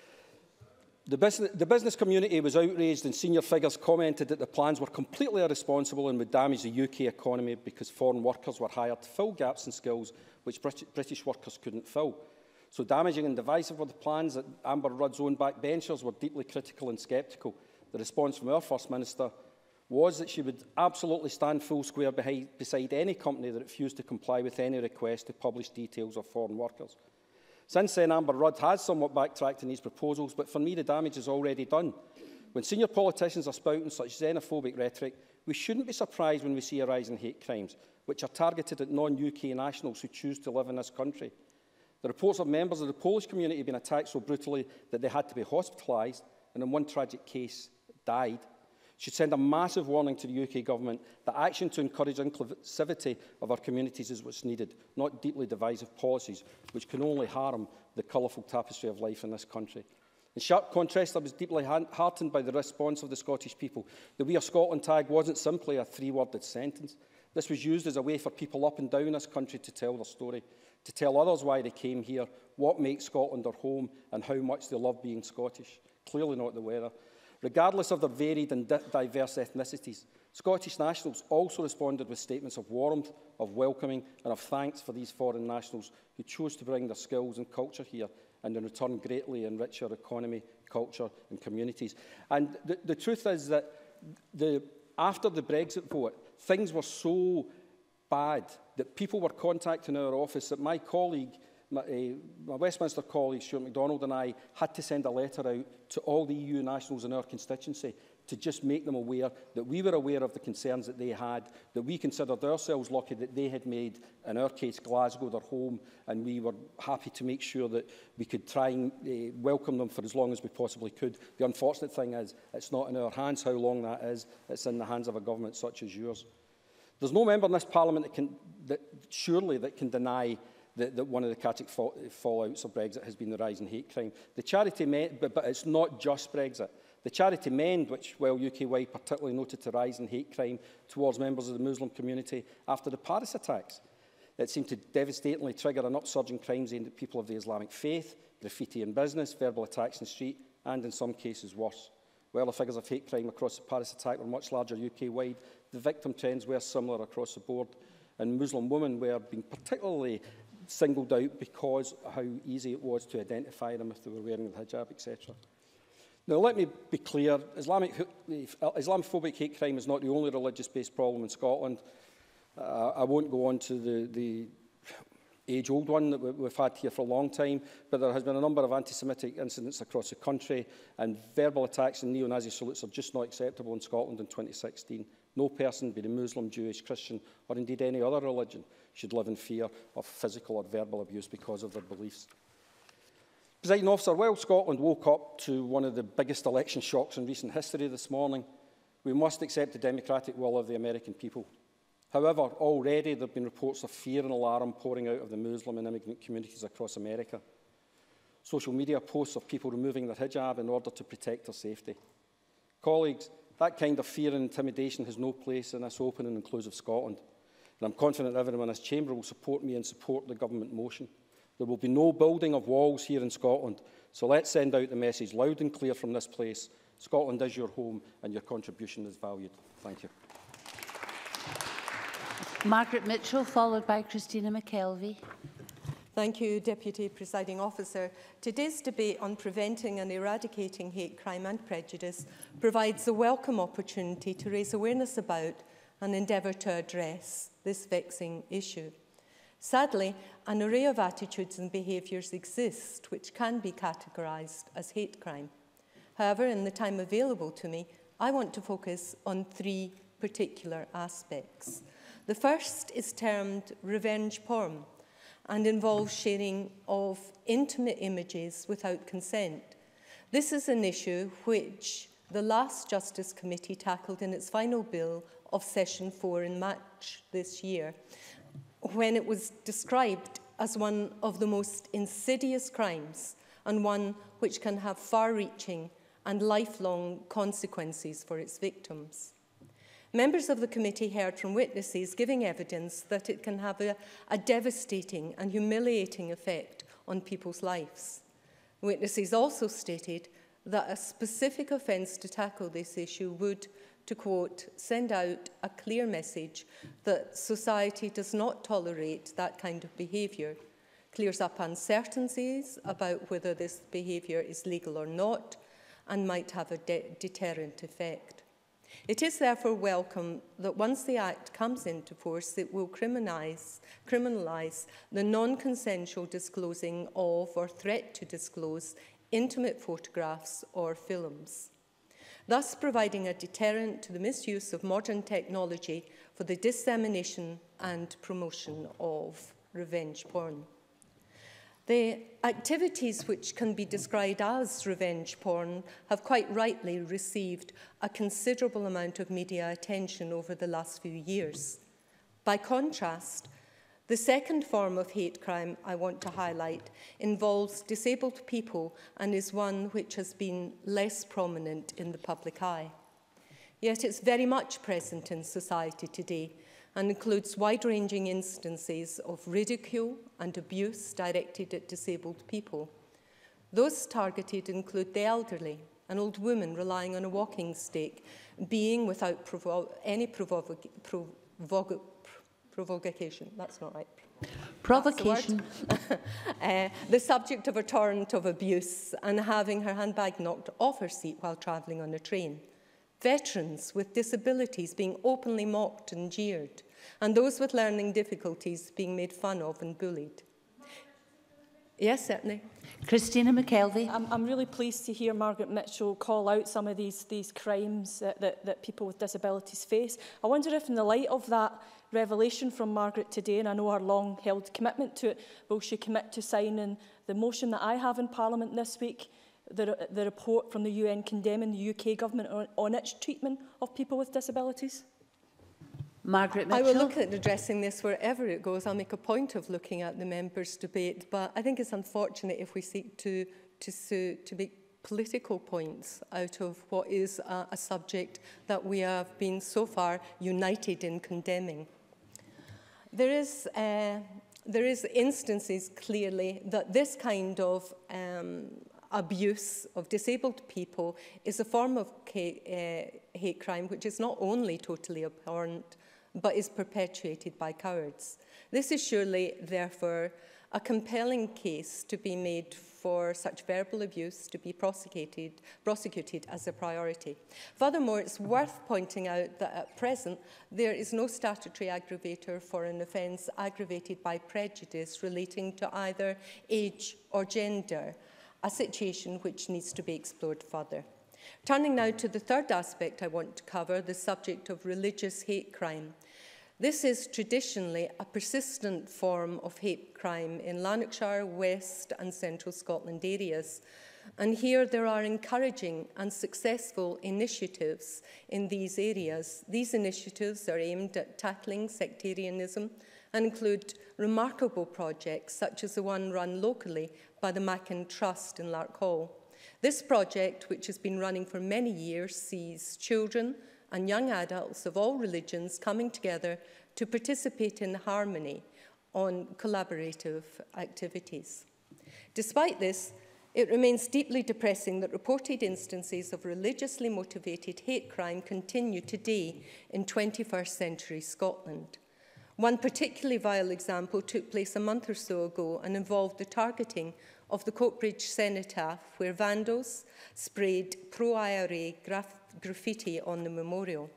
The business, the business community was outraged and senior figures commented that the plans were completely irresponsible and would damage the U K economy because foreign workers were hired to fill gaps in skills which British workers couldn't fill. So damaging and divisive were the plans that Amber Rudd's own backbenchers were deeply critical and sceptical. The response from our First Minister was that she would absolutely stand full square behind, beside any company that refused to comply with any request to publish details of foreign workers. Since then, Amber Rudd has somewhat backtracked in these proposals, but for me the damage is already done. When senior politicians are spouting such xenophobic rhetoric, we shouldn't be surprised when we see a rise in hate crimes, which are targeted at non-U K nationals who choose to live in this country. The reports of members of the Polish community being attacked so brutally that they had to be hospitalised, and in one tragic case died, should send a massive warning to the U K government that action to encourage inclusivity of our communities is what's needed, not deeply divisive policies which can only harm the colourful tapestry of life in this country. In sharp contrast, I was deeply heartened by the response of the Scottish people. The We Are Scotland tag wasn't simply a three-worded sentence. This was used as a way for people up and down this country to tell their story, to tell others why they came here, what makes Scotland their home, and how much they love being Scottish. Clearly not the weather. Regardless of their varied and diverse ethnicities, Scottish nationals also responded with statements of warmth, of welcoming and of thanks for these foreign nationals who chose to bring their skills and culture here and in return greatly enrich our economy, culture and communities. And the, the truth is that the, after the Brexit vote, things were so bad that people were contacting our office that my colleague, My, uh, my Westminster colleague, Stuart MacDonald, and I had to send a letter out to all the E U nationals in our constituency to just make them aware that we were aware of the concerns that they had, that we considered ourselves lucky that they had made, in our case, Glasgow their home, and we were happy to make sure that we could try and uh, welcome them for as long as we possibly could. The unfortunate thing is, it's not in our hands how long that is. It's in the hands of a government such as yours. There's no member in this Parliament that can, that, surely, that can deny That, that one of the tragic fall, fallouts of Brexit has been the rise in hate crime. The charity mend, but, but it's not just Brexit. The charity Mend, which, while U K-wide, particularly noted the rise in hate crime towards members of the Muslim community after the Paris attacks. It seemed to devastatingly trigger an upsurge in crimes aimed at people of the Islamic faith, graffiti in business, verbal attacks in the street, and in some cases worse. While the figures of hate crime across the Paris attack were much larger U K-wide, the victim trends were similar across the board, and Muslim women were being particularly singled out because of how easy it was to identify them if they were wearing the hijab, et cetera. Now, let me be clear, Islamic, Islamophobic hate crime is not the only religious-based problem in Scotland. Uh, I won't go on to the, the age-old one that we've had here for a long time, but there has been a number of anti-Semitic incidents across the country, and verbal attacks and neo-Nazi salutes are just not acceptable in Scotland in twenty sixteen. No person, be it Muslim, Jewish, Christian, or indeed any other religion, should live in fear of physical or verbal abuse because of their beliefs. Presiding Officer, while Scotland woke up to one of the biggest election shocks in recent history this morning, we must accept the democratic will of the American people. However, already there have been reports of fear and alarm pouring out of the Muslim and immigrant communities across America. Social media posts of people removing their hijab in order to protect their safety. Colleagues, that kind of fear and intimidation has no place in this open and inclusive Scotland. And I'm confident everyone in this chamber will support me and support the government motion. There will be no building of walls here in Scotland, so let's send out the message loud and clear from this place. Scotland is your home and your contribution is valued. Thank you. Margaret Mitchell, followed by Christina McKelvey. Thank you, Deputy Presiding Officer. Today's debate on preventing and eradicating hate crime and prejudice provides a welcome opportunity to raise awareness about and endeavour to address this vexing issue. Sadly, an array of attitudes and behaviours exist which can be categorised as hate crime. However, in the time available to me, I want to focus on three particular aspects. The first is termed revenge porn and involves sharing of intimate images without consent. This is an issue which the last Justice Committee tackled in its final bill of Session four in March this year, when it was described as one of the most insidious crimes and one which can have far-reaching and lifelong consequences for its victims. Members of the committee heard from witnesses giving evidence that it can have a, a devastating and humiliating effect on people's lives. Witnesses also stated that a specific offence to tackle this issue would, to quote, send out a clear message that society does not tolerate that kind of behaviour, clears up uncertainties about whether this behaviour is legal or not, and might have a de deterrent effect. It is therefore welcome that once the Act comes into force, it will criminalise, criminalise the non-consensual disclosing of or threat to disclose intimate photographs or films, thus providing a deterrent to the misuse of modern technology for the dissemination and promotion of revenge porn. The activities which can be described as revenge porn have quite rightly received a considerable amount of media attention over the last few years. By contrast, the second form of hate crime I want to highlight involves disabled people and is one which has been less prominent in the public eye. Yet it's very much present in society today and includes wide-ranging instances of ridicule and abuse directed at disabled people. Those targeted include the elderly, an old woman relying on a walking stick, being without provo any provo provo provocation, that's not right. Provocation. The, uh, the subject of a torrent of abuse and having her handbag knocked off her seat while travelling on a train. Veterans with disabilities being openly mocked and jeered, and those with learning difficulties being made fun of and bullied. Yes, certainly. Christina McKelvey. I'm, I'm really pleased to hear Margaret Mitchell call out some of these, these crimes that, that, that people with disabilities face. I wonder if in the light of that revelation from Margaret today, and I know her long-held commitment to it, will she commit to signing the motion that I have in Parliament this week, the, the report from the U N condemning the U K government on, on its treatment of people with disabilities? Margaret Mitchell. I will look at addressing this wherever it goes. I'll make a point of looking at the members' debate, but I think it's unfortunate if we seek to, to, to, to make political points out of what is a, a subject that we have been so far united in condemning. There is, uh, there is instances clearly that this kind of um, abuse of disabled people is a form of uh, hate crime which is not only totally abhorrent, but is perpetuated by cowards. This is surely, therefore, a compelling case to be made for such verbal abuse to be prosecuted, prosecuted as a priority. Furthermore, it's worth pointing out that at present, there is no statutory aggravator for an offence aggravated by prejudice relating to either age or gender, a situation which needs to be explored further. Turning now to the third aspect I want to cover, the subject of religious hate crime. This is traditionally a persistent form of hate crime in Lanarkshire, West and Central Scotland areas. And here there are encouraging and successful initiatives in these areas. These initiatives are aimed at tackling sectarianism and include remarkable projects such as the one run locally by the Mackin Trust in Larkhall. This project, which has been running for many years, sees children and young adults of all religions coming together to participate in harmony on collaborative activities. Despite this, it remains deeply depressing that reported instances of religiously motivated hate crime continue today in twenty-first century Scotland. One particularly vile example took place a month or so ago and involved the targeting of the Coatbridge cenotaph, where vandals sprayed pro-I R A graf graffiti on the memorial.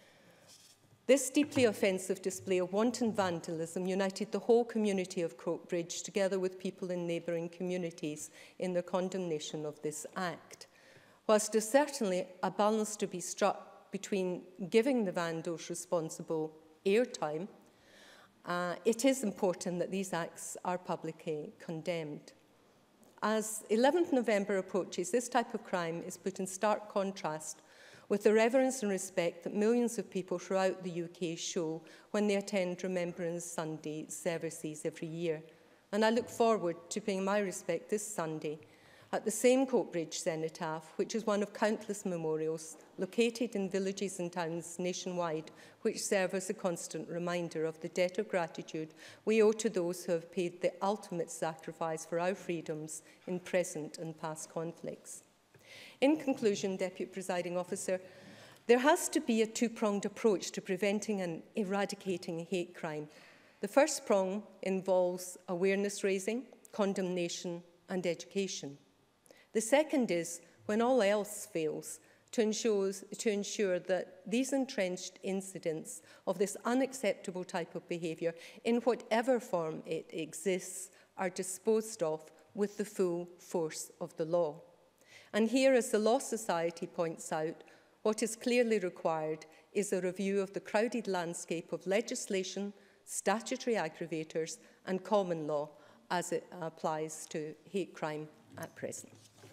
This deeply offensive display of wanton vandalism united the whole community of Coatbridge together with people in neighbouring communities in their condemnation of this act. Whilst there's certainly a balance to be struck between giving the vandals responsible airtime, uh, it is important that these acts are publicly condemned. As eleventh November approaches, this type of crime is put in stark contrast with the reverence and respect that millions of people throughout the U K show when they attend Remembrance Sunday services every year. And I look forward to paying my respect this Sunday at the same Coatbridge Cenotaph, which is one of countless memorials located in villages and towns nationwide, which serve as a constant reminder of the debt of gratitude we owe to those who have paid the ultimate sacrifice for our freedoms in present and past conflicts. In conclusion, Deputy Presiding Officer, there has to be a two-pronged approach to preventing and eradicating hate crime. The first prong involves awareness raising, condemnation and education. The second is, when all else fails, to ensure, to ensure that these entrenched incidents of this unacceptable type of behaviour, in whatever form it exists, are disposed of with the full force of the law. And here, as the Law Society points out, what is clearly required is a review of the crowded landscape of legislation, statutory aggravators and common law as it applies to hate crime at present.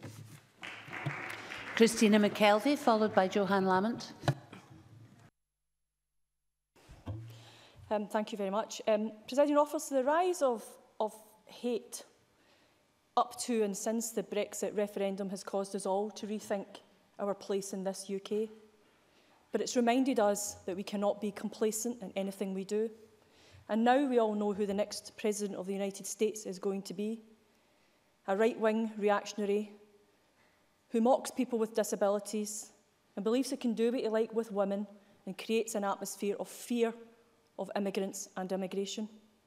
Christina McKelvey, followed by Johann Lamont. Um, thank you very much. Um, Presiding Officer, the rise of, of hate up to and since the Brexit referendum has caused us all to rethink our place in this U K. But it's reminded us that we cannot be complacent in anything we do. And now we all know who the next President of the United States is going to be. A right-wing reactionary who mocks people with disabilities and believes he can do what he likes with women and creates an atmosphere of fear of immigrants and immigration.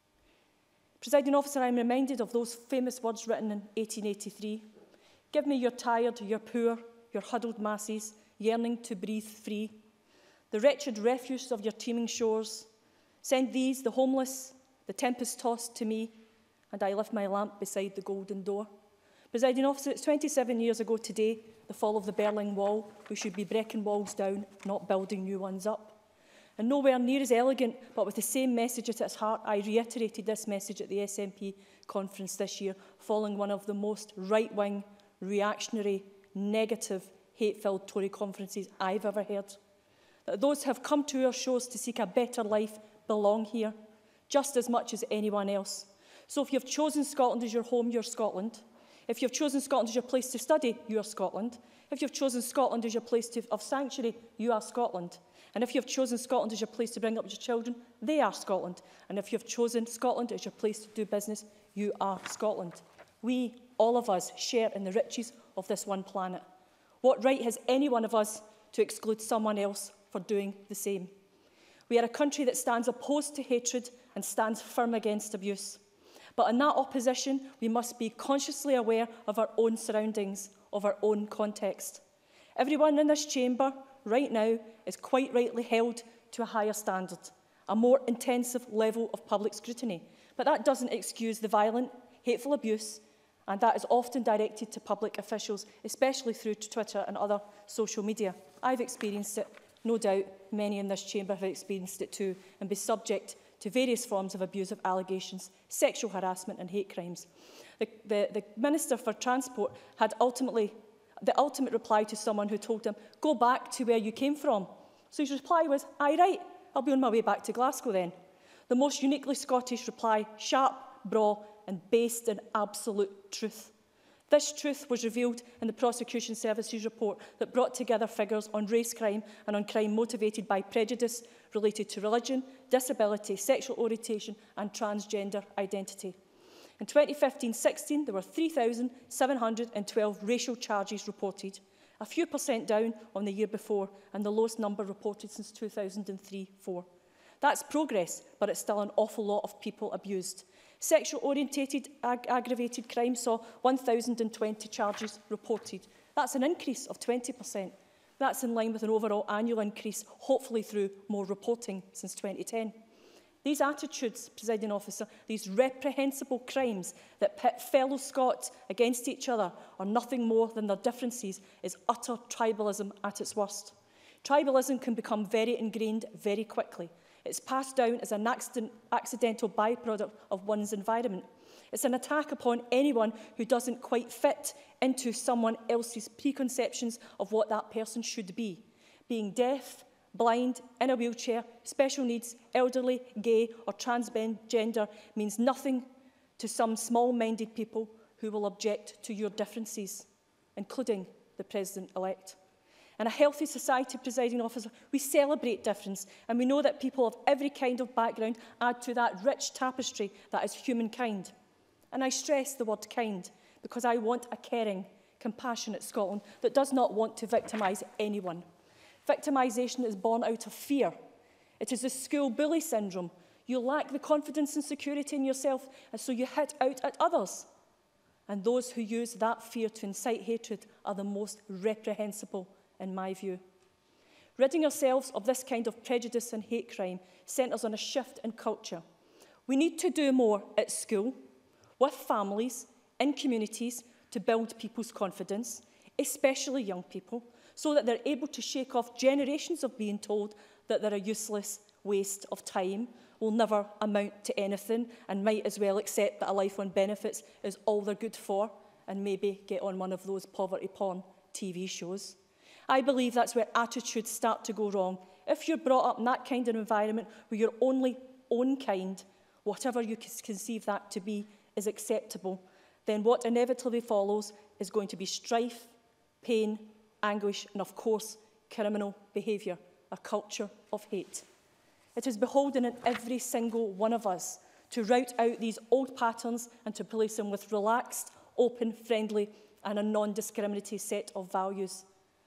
Presiding Officer, I'm reminded of those famous words written in eighteen eighty-three. Give me your tired, your poor, your huddled masses, yearning to breathe free. The wretched refuse of your teeming shores. Send these, the homeless, the tempest-tossed, to me, and I lift my lamp beside the golden door. Presiding Officer, it's twenty-seven years ago today, the fall of the Berlin Wall. We should be breaking walls down, not building new ones up. And nowhere near as elegant, but with the same message at its heart, I reiterated this message at the S N P conference this year, following one of the most right-wing, reactionary, negative, hate-filled Tory conferences I've ever heard. That those who have come to our shores to seek a better life belong here, just as much as anyone else. So if you've chosen Scotland as your home, you're Scotland. If you've chosen Scotland as your place to study, you are Scotland. If you've chosen Scotland as your place to, of sanctuary, you are Scotland. And if you've chosen Scotland as your place to bring up your children, they are Scotland. And if you've chosen Scotland as your place to do business, you are Scotland. We, all of us, share in the riches of this one planet. What right has any one of us to exclude someone else for doing the same? We are a country that stands opposed to hatred and stands firm against abuse. But in that opposition, we must be consciously aware of our own surroundings, of our own context. Everyone in this chamber right now is quite rightly held to a higher standard, a more intensive level of public scrutiny. But that doesn't excuse the violent, hateful abuse, and that is often directed to public officials, especially through Twitter and other social media. I've experienced it. No doubt many in this chamber have experienced it too, and be subject to various forms of abusive allegations, sexual harassment and hate crimes. The, the, the Minister for Transport had ultimately, the ultimate reply to someone who told him, go back to where you came from. So his reply was, aye, right, I'll be on my way back to Glasgow then. The most uniquely Scottish reply, sharp, braw and based in absolute truth. This truth was revealed in the Prosecution Service's report that brought together figures on race crime and on crime motivated by prejudice related to religion, disability, sexual orientation and transgender identity. In twenty fifteen sixteen, there were three thousand seven hundred twelve racial charges reported, a few percent down on the year before, and the lowest number reported since two thousand three four. That's progress, but it's still an awful lot of people abused. Sexual-orientated ag aggravated crime saw one thousand twenty charges reported. That's an increase of twenty percent. That's in line with an overall annual increase, hopefully through more reporting since twenty ten. These attitudes, Presiding Officer, these reprehensible crimes that pit fellow Scots against each other are nothing more than their differences, is utter tribalism at its worst. Tribalism can become very ingrained very quickly. It's passed down as an accident, accidental byproduct of one's environment. It's an attack upon anyone who doesn't quite fit into someone else's preconceptions of what that person should be. Being deaf, blind, in a wheelchair, special needs, elderly, gay or transgender means nothing to some small-minded people who will object to your differences, including the President-elect. In a healthy society, presiding officer, we celebrate difference, and we know that people of every kind of background add to that rich tapestry that is humankind. And I stress the word kind, because I want a caring, compassionate Scotland that does not want to victimise anyone. Victimisation is born out of fear. It is the school bully syndrome. You lack the confidence and security in yourself, and so you hit out at others. And those who use that fear to incite hatred are the most reprehensible, in my view. Ridding ourselves of this kind of prejudice and hate crime centres on a shift in culture. We need to do more at school, with families, in communities, to build people's confidence, especially young people, so that they're able to shake off generations of being told that they're a useless waste of time, will never amount to anything, and might as well accept that a life on benefits is all they're good for, and maybe get on one of those poverty porn T V shows. I believe that's where attitudes start to go wrong. If you're brought up in that kind of environment where your only own kind, whatever you conceive that to be, is acceptable, then what inevitably follows is going to be strife, pain, anguish, and of course, criminal behaviour, a culture of hate. It is beholden on every single one of us to rout out these old patterns and to police them with relaxed, open, friendly, and a non-discriminatory set of values.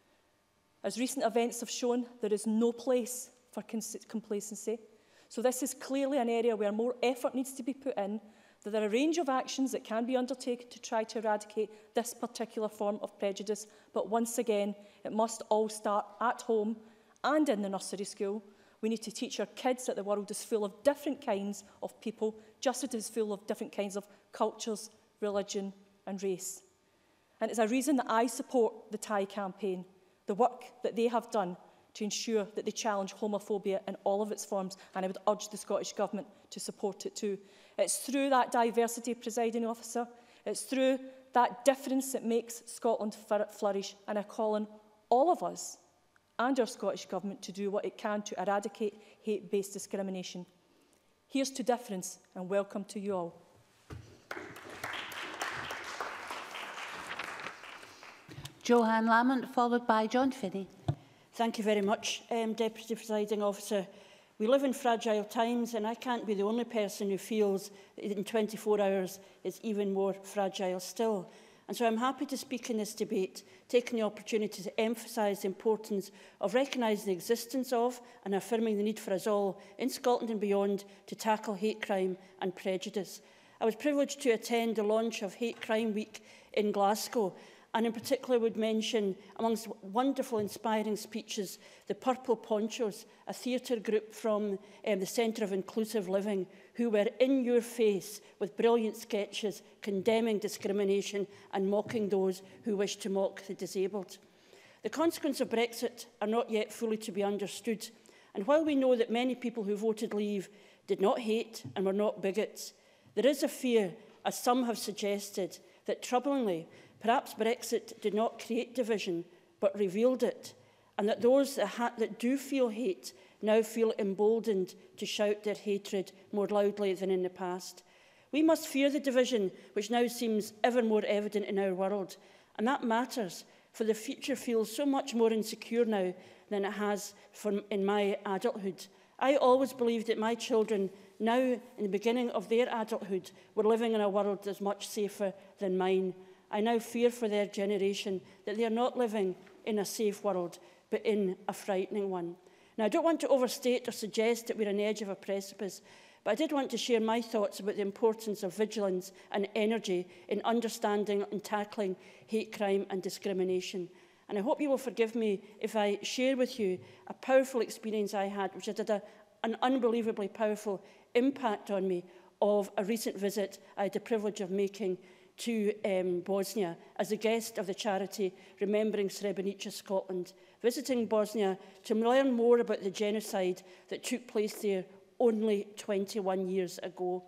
As recent events have shown, there is no place for complacency. So this is clearly an area where more effort needs to be put in. There are a range of actions that can be undertaken to try to eradicate this particular form of prejudice. But once again, it must all start at home and in the nursery school. We need to teach our kids that the world is full of different kinds of people, just as it is full of different kinds of cultures, religion and race. And it's a reason that I support the T I campaign, the work that they have done to ensure that they challenge homophobia in all of its forms, and I would urge the Scottish Government to support it too. It's through that diversity, presiding officer, it's through that difference that makes Scotland flourish, and I call on all of us and our Scottish Government to do what it can to eradicate hate-based discrimination. Here's to difference, and welcome to you all. Joanne Lamont, followed by John Finney. Thank you very much, um, Deputy Presiding Officer. We live in fragile times, and I can't be the only person who feels that in twenty-four hours is even more fragile still. And so I'm happy to speak in this debate, taking the opportunity to emphasise the importance of recognising the existence of and affirming the need for us all in Scotland and beyond to tackle hate crime and prejudice. I was privileged to attend the launch of Hate Crime Week in Glasgow, and in particular would mention, amongst wonderful, inspiring speeches, the Purple Ponchos, a theatre group from um, the Centre of Inclusive Living, who were in your face with brilliant sketches condemning discrimination and mocking those who wish to mock the disabled. The consequences of Brexit are not yet fully to be understood, and while we know that many people who voted leave did not hate and were not bigots, there is a fear, as some have suggested, that troublingly, perhaps Brexit did not create division, but revealed it, and that those that, ha that do feel hate now feel emboldened to shout their hatred more loudly than in the past. We must fear the division which now seems ever more evident in our world, and that matters, for the future feels so much more insecure now than it has from in my adulthood. I always believed that my children, now in the beginning of their adulthood, were living in a world that is much safer than mine. I now fear for their generation that they are not living in a safe world, but in a frightening one. Now, I don't want to overstate or suggest that we're on the edge of a precipice, but I did want to share my thoughts about the importance of vigilance and energy in understanding and tackling hate crime and discrimination. And I hope you will forgive me if I share with you a powerful experience I had, which had a, an unbelievably powerful impact on me, of a recent visit I had the privilege of making to um, Bosnia as a guest of the charity Remembering Srebrenica Scotland, visiting Bosnia to learn more about the genocide that took place there only twenty-one years ago.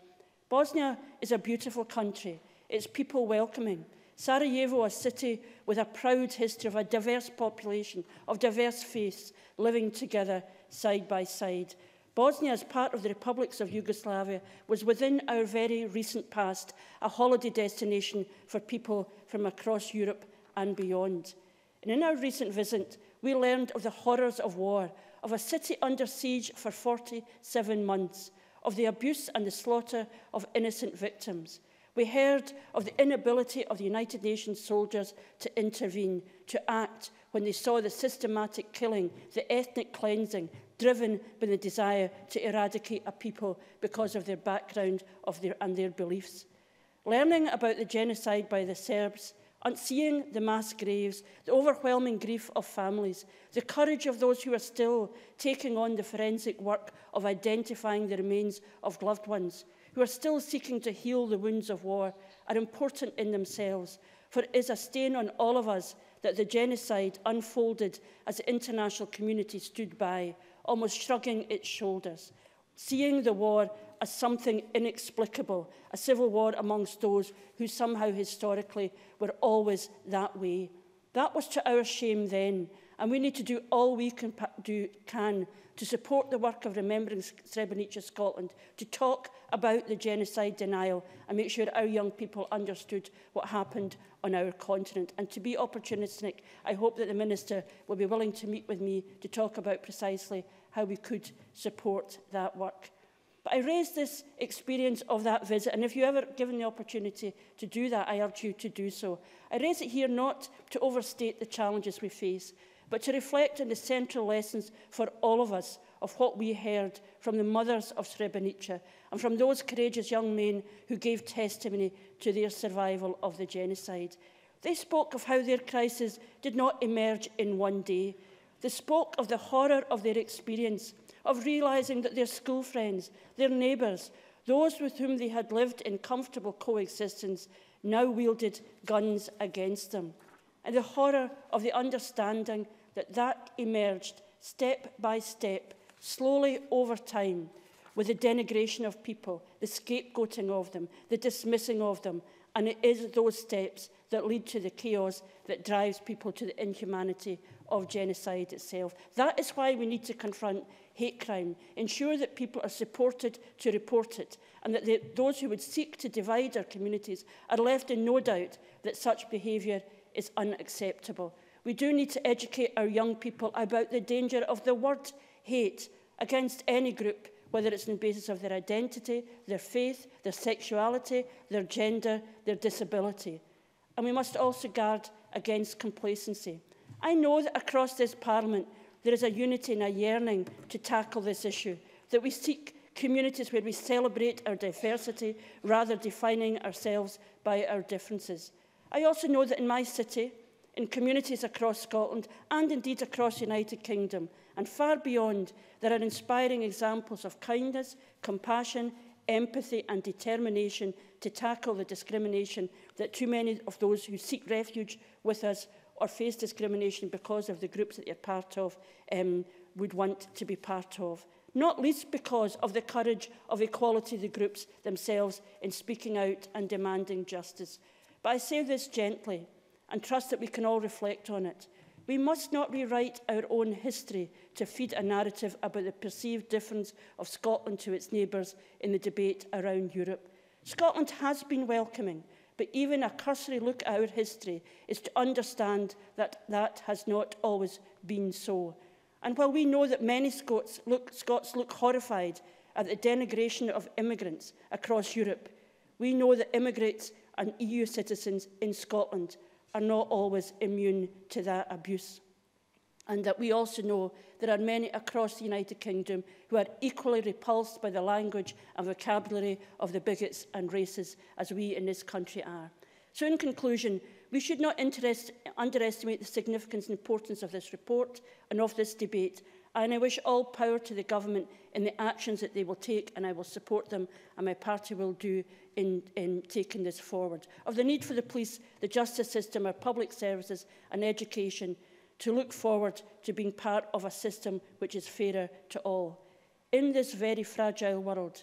Bosnia is a beautiful country, its people welcoming. Sarajevo, a city with a proud history of a diverse population, of diverse faiths, living together side by side. Bosnia, as part of the republics of Yugoslavia, was within our very recent past a holiday destination for people from across Europe and beyond. And in our recent visit, we learned of the horrors of war, of a city under siege for forty-seven months, of the abuse and the slaughter of innocent victims. We heard of the inability of the United Nations soldiers to intervene, to act when they saw the systematic killing, the ethnic cleansing, driven by the desire to eradicate a people because of their background of their, and their beliefs. Learning about the genocide by the Serbs, seeing the mass graves, the overwhelming grief of families, the courage of those who are still taking on the forensic work of identifying the remains of loved ones, who are still seeking to heal the wounds of war, are important in themselves, for it is a stain on all of us that the genocide unfolded as the international community stood by, almost shrugging its shoulders, seeing the war as something inexplicable, a civil war amongst those who somehow historically were always that way. That was to our shame then, and we need to do all we can, do, can to support the work of Remembering Srebrenica Scotland, to talk about the genocide denial and make sure our young people understood what happened on our continent. And to be opportunistic, I hope that the Minister will be willing to meet with me to talk about precisely how we could support that work. But I raised this experience of that visit, and if you ever given the opportunity to do that, I urge you to do so. I raise it here not to overstate the challenges we face, but to reflect on the central lessons for all of us of what we heard from the mothers of Srebrenica and from those courageous young men who gave testimony to their survival of the genocide. They spoke of how their crisis did not emerge in one day. They spoke of the horror of their experience, of realising that their school friends, their neighbours, those with whom they had lived in comfortable coexistence, now wielded guns against them. And the horror of the understanding that that emerged step by step, slowly over time, with the denigration of people, the scapegoating of them, the dismissing of them, and it is those steps that lead to the chaos that drives people to the inhumanity of genocide itself. That is why we need to confront hate crime, ensure that people are supported to report it, and that they, those who would seek to divide our communities are left in no doubt that such behaviour is unacceptable. We do need to educate our young people about the danger of the word hate against any group, whether it's on the basis of their identity, their faith, their sexuality, their gender, their disability. And we must also guard against complacency. I know that across this Parliament there is a unity and a yearning to tackle this issue, that we seek communities where we celebrate our diversity rather than defining ourselves by our differences. I also know that in my city, in communities across Scotland and indeed across the United Kingdom and far beyond, there are inspiring examples of kindness, compassion, empathy and determination to tackle the discrimination that too many of those who seek refuge with us or face discrimination because of the groups that they're part of um, would want to be part of. Not least because of the courage of equality of the groups themselves in speaking out and demanding justice. But I say this gently and trust that we can all reflect on it. We must not rewrite our own history to feed a narrative about the perceived difference of Scotland to its neighbours in the debate around Europe. Scotland has been welcoming, but even a cursory look at our history is to understand that that has not always been so. And while we know that many Scots look, Scots look horrified at the denigration of immigrants across Europe, we know that immigrants and E U citizens in Scotland are not always immune to that abuse. And that we also know there are many across the United Kingdom who are equally repulsed by the language and vocabulary of the bigots and racists as we in this country are. So in conclusion, we should not interest, underestimate the significance and importance of this report and of this debate. And I wish all power to the government in the actions that they will take, and I will support them, and my party will do in, in taking this forward. Of the need for the police, the justice system, our public services and education to look forward to being part of a system which is fairer to all. In this very fragile world,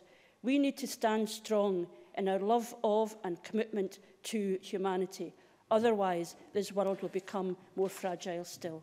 We need to stand strong in our love of and commitment to humanity. Otherwise, this world will become more fragile still.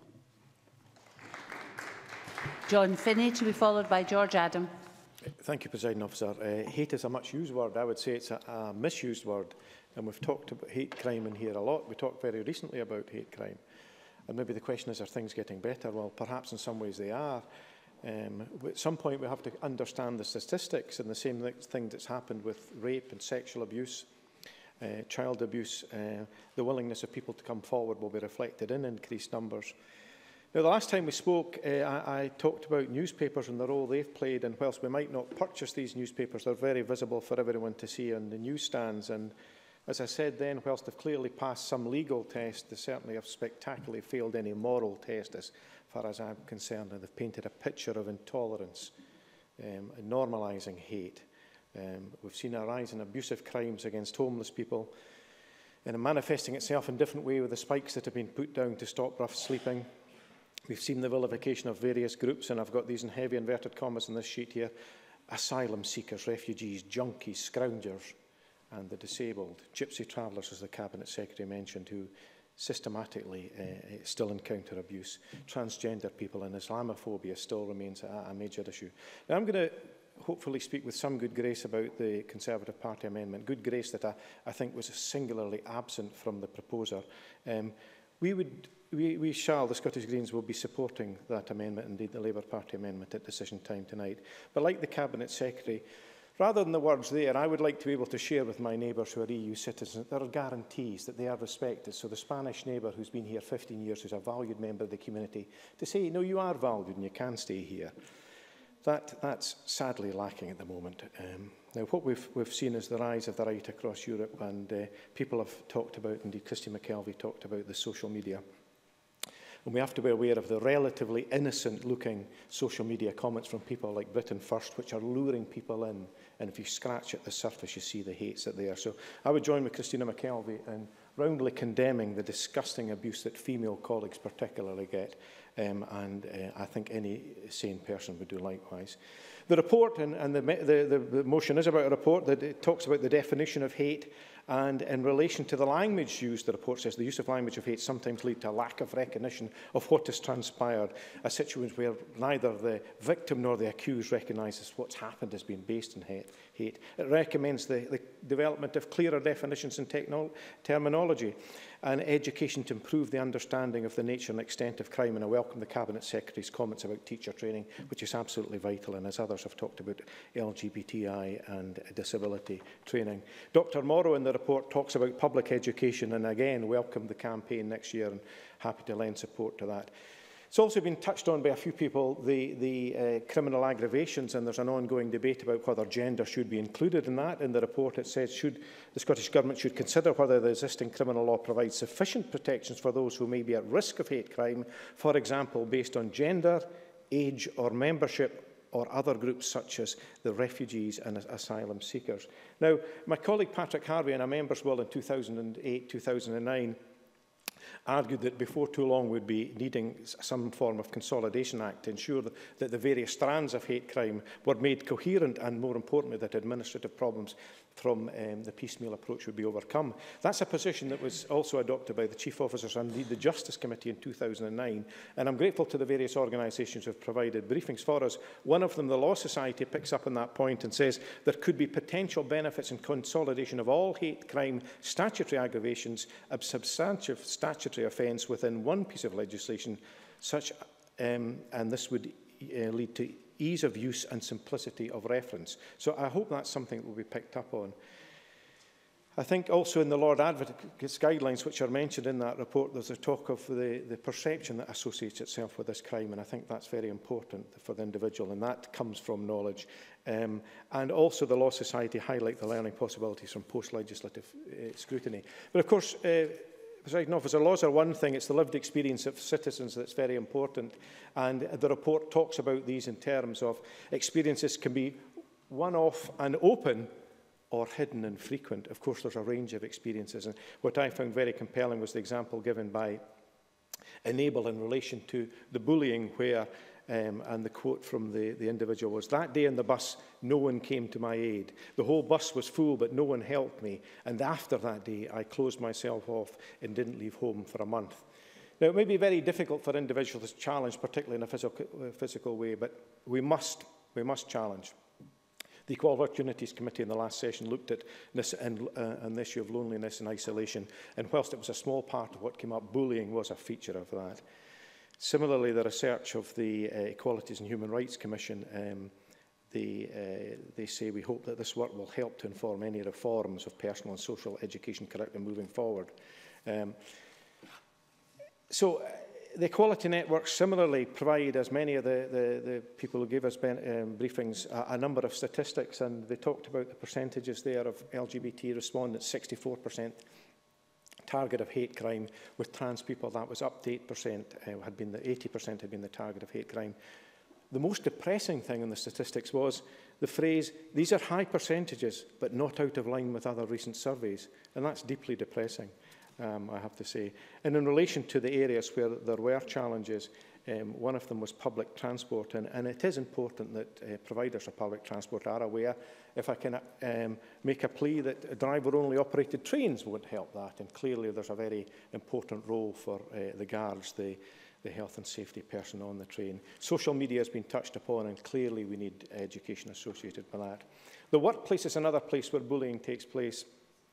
John Finney, to be followed by George Adam. Thank you, Presiding Officer. Uh, hate is a much used word. I would say it's a, a misused word. And we've talked about hate crime in here a lot. We talked very recently about hate crime. And maybe the question is, are things getting better? Well, perhaps in some ways they are. Um, at some point, we have to understand the statistics, and the same thing that's happened with rape and sexual abuse, uh, child abuse. Uh, the willingness of people to come forward will be reflected in increased numbers. Now, the last time we spoke, uh, I, I talked about newspapers and the role they've played, and whilst we might not purchase these newspapers, they're very visible for everyone to see on the newsstands. And as I said then, whilst they've clearly passed some legal tests, they certainly have spectacularly failed any moral test as far as I'm concerned, and they've painted a picture of intolerance um, and normalising hate. Um, we've seen a rise in abusive crimes against homeless people, and manifesting itself in different ways with the spikes that have been put down to stop rough sleeping. We've seen the vilification of various groups, and I've got these in heavy inverted commas on this sheet here: asylum seekers, refugees, junkies, scroungers, and the disabled. Gypsy travellers, as the Cabinet Secretary mentioned, who systematically uh, still encounter abuse. Transgender people and Islamophobia still remains a, a major issue. Now, I'm going to hopefully speak with some good grace about the Conservative Party amendment, good grace that I, I think was singularly absent from the proposer. Um, we would We, we shall, the Scottish Greens will be supporting that amendment, indeed the Labour Party amendment, at decision time tonight. But like the Cabinet Secretary, rather than the words there, I would like to be able to share with my neighbours who are E U citizens that there are guarantees that they are respected. So the Spanish neighbour who's been here fifteen years, who's a valued member of the community, to say, no, you are valued and you can stay here. That, that's sadly lacking at the moment. Um, now, what we've, we've seen is the rise of the right across Europe, and uh, people have talked about, indeed Christy McKelvey talked about the social media. And we have to be aware of the relatively innocent-looking social media comments from people like Britain First, which are luring people in. And if you scratch at the surface, you see the hates that they are. So I would join with Christina McKelvey in roundly condemning the disgusting abuse that female colleagues particularly get. Um, and uh, I think any sane person would do likewise. The report, and, and the, the, the motion is about a report that it talks about the definition of hate, and in relation to the language used, the report says the use of language of hate sometimes leads to a lack of recognition of what has transpired, a situation where neither the victim nor the accused recognises what's happened as being based in hate. hate. It recommends the, the development of clearer definitions and terminology and education to improve the understanding of the nature and extent of crime. And I welcome the Cabinet Secretary's comments about teacher training, which is absolutely vital, and as others have talked about, L G B T I and disability training. Doctor Morrow in the report talks about public education, and again welcome the campaign next year and happy to lend support to that. It's also been touched on by a few people, the, the uh, criminal aggravations, and there's an ongoing debate about whether gender should be included in that. In the report it says should, the Scottish Government should consider whether the existing criminal law provides sufficient protections for those who may be at risk of hate crime, for example, based on gender, age or membership, or other groups such as the refugees and asylum seekers. Now, my colleague Patrick Harvey, in a member's bill in two thousand eight two thousand nine, argued that before too long we'd be needing some form of consolidation act to ensure that, that the various strands of hate crime were made coherent, and more importantly that administrative problems from um, the piecemeal approach would be overcome. That's a position that was also adopted by the Chief Officers and indeed the Justice Committee in two thousand nine, and I'm grateful to the various organisations who have provided briefings for us. One of them, the Law Society, picks up on that point and says there could be potential benefits in consolidation of all hate crime statutory aggravations of substantive statutory offence within one piece of legislation, such, um, and this would uh, lead to ease of use and simplicity of reference. So I hope that's something that will be picked up on. I think also in the Lord Advocate's guidelines, which are mentioned in that report, there's a talk of the, the perception that associates itself with this crime, and I think that's very important for the individual, and that comes from knowledge. Um, and also the Law Society highlight the learning possibilities from post-legislative uh, scrutiny. But of course, uh, Presiding Officer, laws are one thing, it's the lived experience of citizens that's very important, and the report talks about these in terms of experiences can be one-off and open or hidden and frequent. Of course, there's a range of experiences, and what I found very compelling was the example given by Enable in relation to the bullying, where Um, and the quote from the, the individual was, "That day on the bus, no one came to my aid. The whole bus was full, but no one helped me. And after that day, I closed myself off and didn't leave home for a month." Now, it may be very difficult for individuals to challenge, particularly in a physical, uh, physical way, but we must, we must challenge. The Equal Opportunities Committee in the last session looked at this and, uh, an issue of loneliness and isolation, and whilst it was a small part of what came up, bullying was a feature of that. Similarly, the research of the uh, Equalities and Human Rights Commission, um, they, uh, they say, "We hope that this work will help to inform any reforms of personal and social education curriculum moving forward." Um, so, uh, the Equality Network similarly provide, as many of the, the, the people who gave us ben, um, briefings, a, a number of statistics, and they talked about the percentages there of L G B T respondents, sixty-four percent. Target of hate crime. With trans people, that was up to eight percent, uh, had been the eighty percent had been the target of hate crime. The most depressing thing in the statistics was the phrase, "These are high percentages, but not out of line with other recent surveys." And that's deeply depressing, um, I have to say. And in relation to the areas where there were challenges, um, one of them was public transport. And, and it is important that uh, providers of public transport are aware. If I can um, make a plea that driver-only operated trains won't help that, and clearly there's a very important role for uh, the guards, the, the health and safety person on the train. Social media has been touched upon, and clearly we need education associated with that. The workplace is another place where bullying takes place,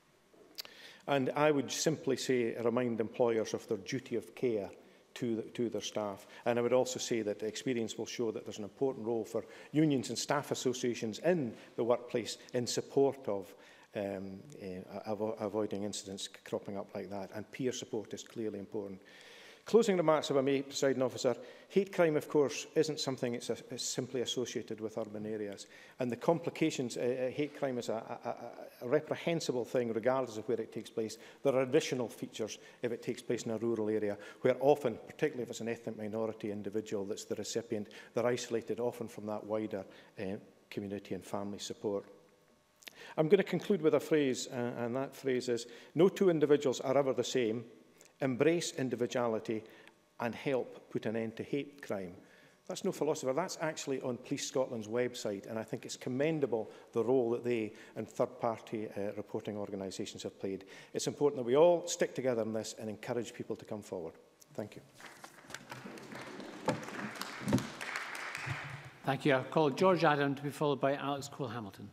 and I would simply say, remind employers of their duty of care To, the, to their staff. And I would also say that experience will show that there's an important role for unions and staff associations in the workplace in support of um, uh, avo avoiding incidents cropping up like that. And peer support is clearly important. Closing remarks, if I may, Presiding Officer. Hate crime, of course, isn't something that's a, is simply associated with urban areas. And the complications, uh, uh, hate crime is a, a, a reprehensible thing regardless of where it takes place. There are additional features if it takes place in a rural area, where often, particularly if it's an ethnic minority individual that's the recipient, they're isolated often from that wider uh, community and family support. I'm going to conclude with a phrase, uh, and that phrase is, "No two individuals are ever the same. Embrace individuality and help put an end to hate crime." That's no philosopher. That's actually on Police Scotland's website, and I think it's commendable the role that they and third-party uh, reporting organisations have played. It's important that we all stick together on this and encourage people to come forward. Thank you. Thank you. I'll call George Adam to be followed by Alex Cole-Hamilton.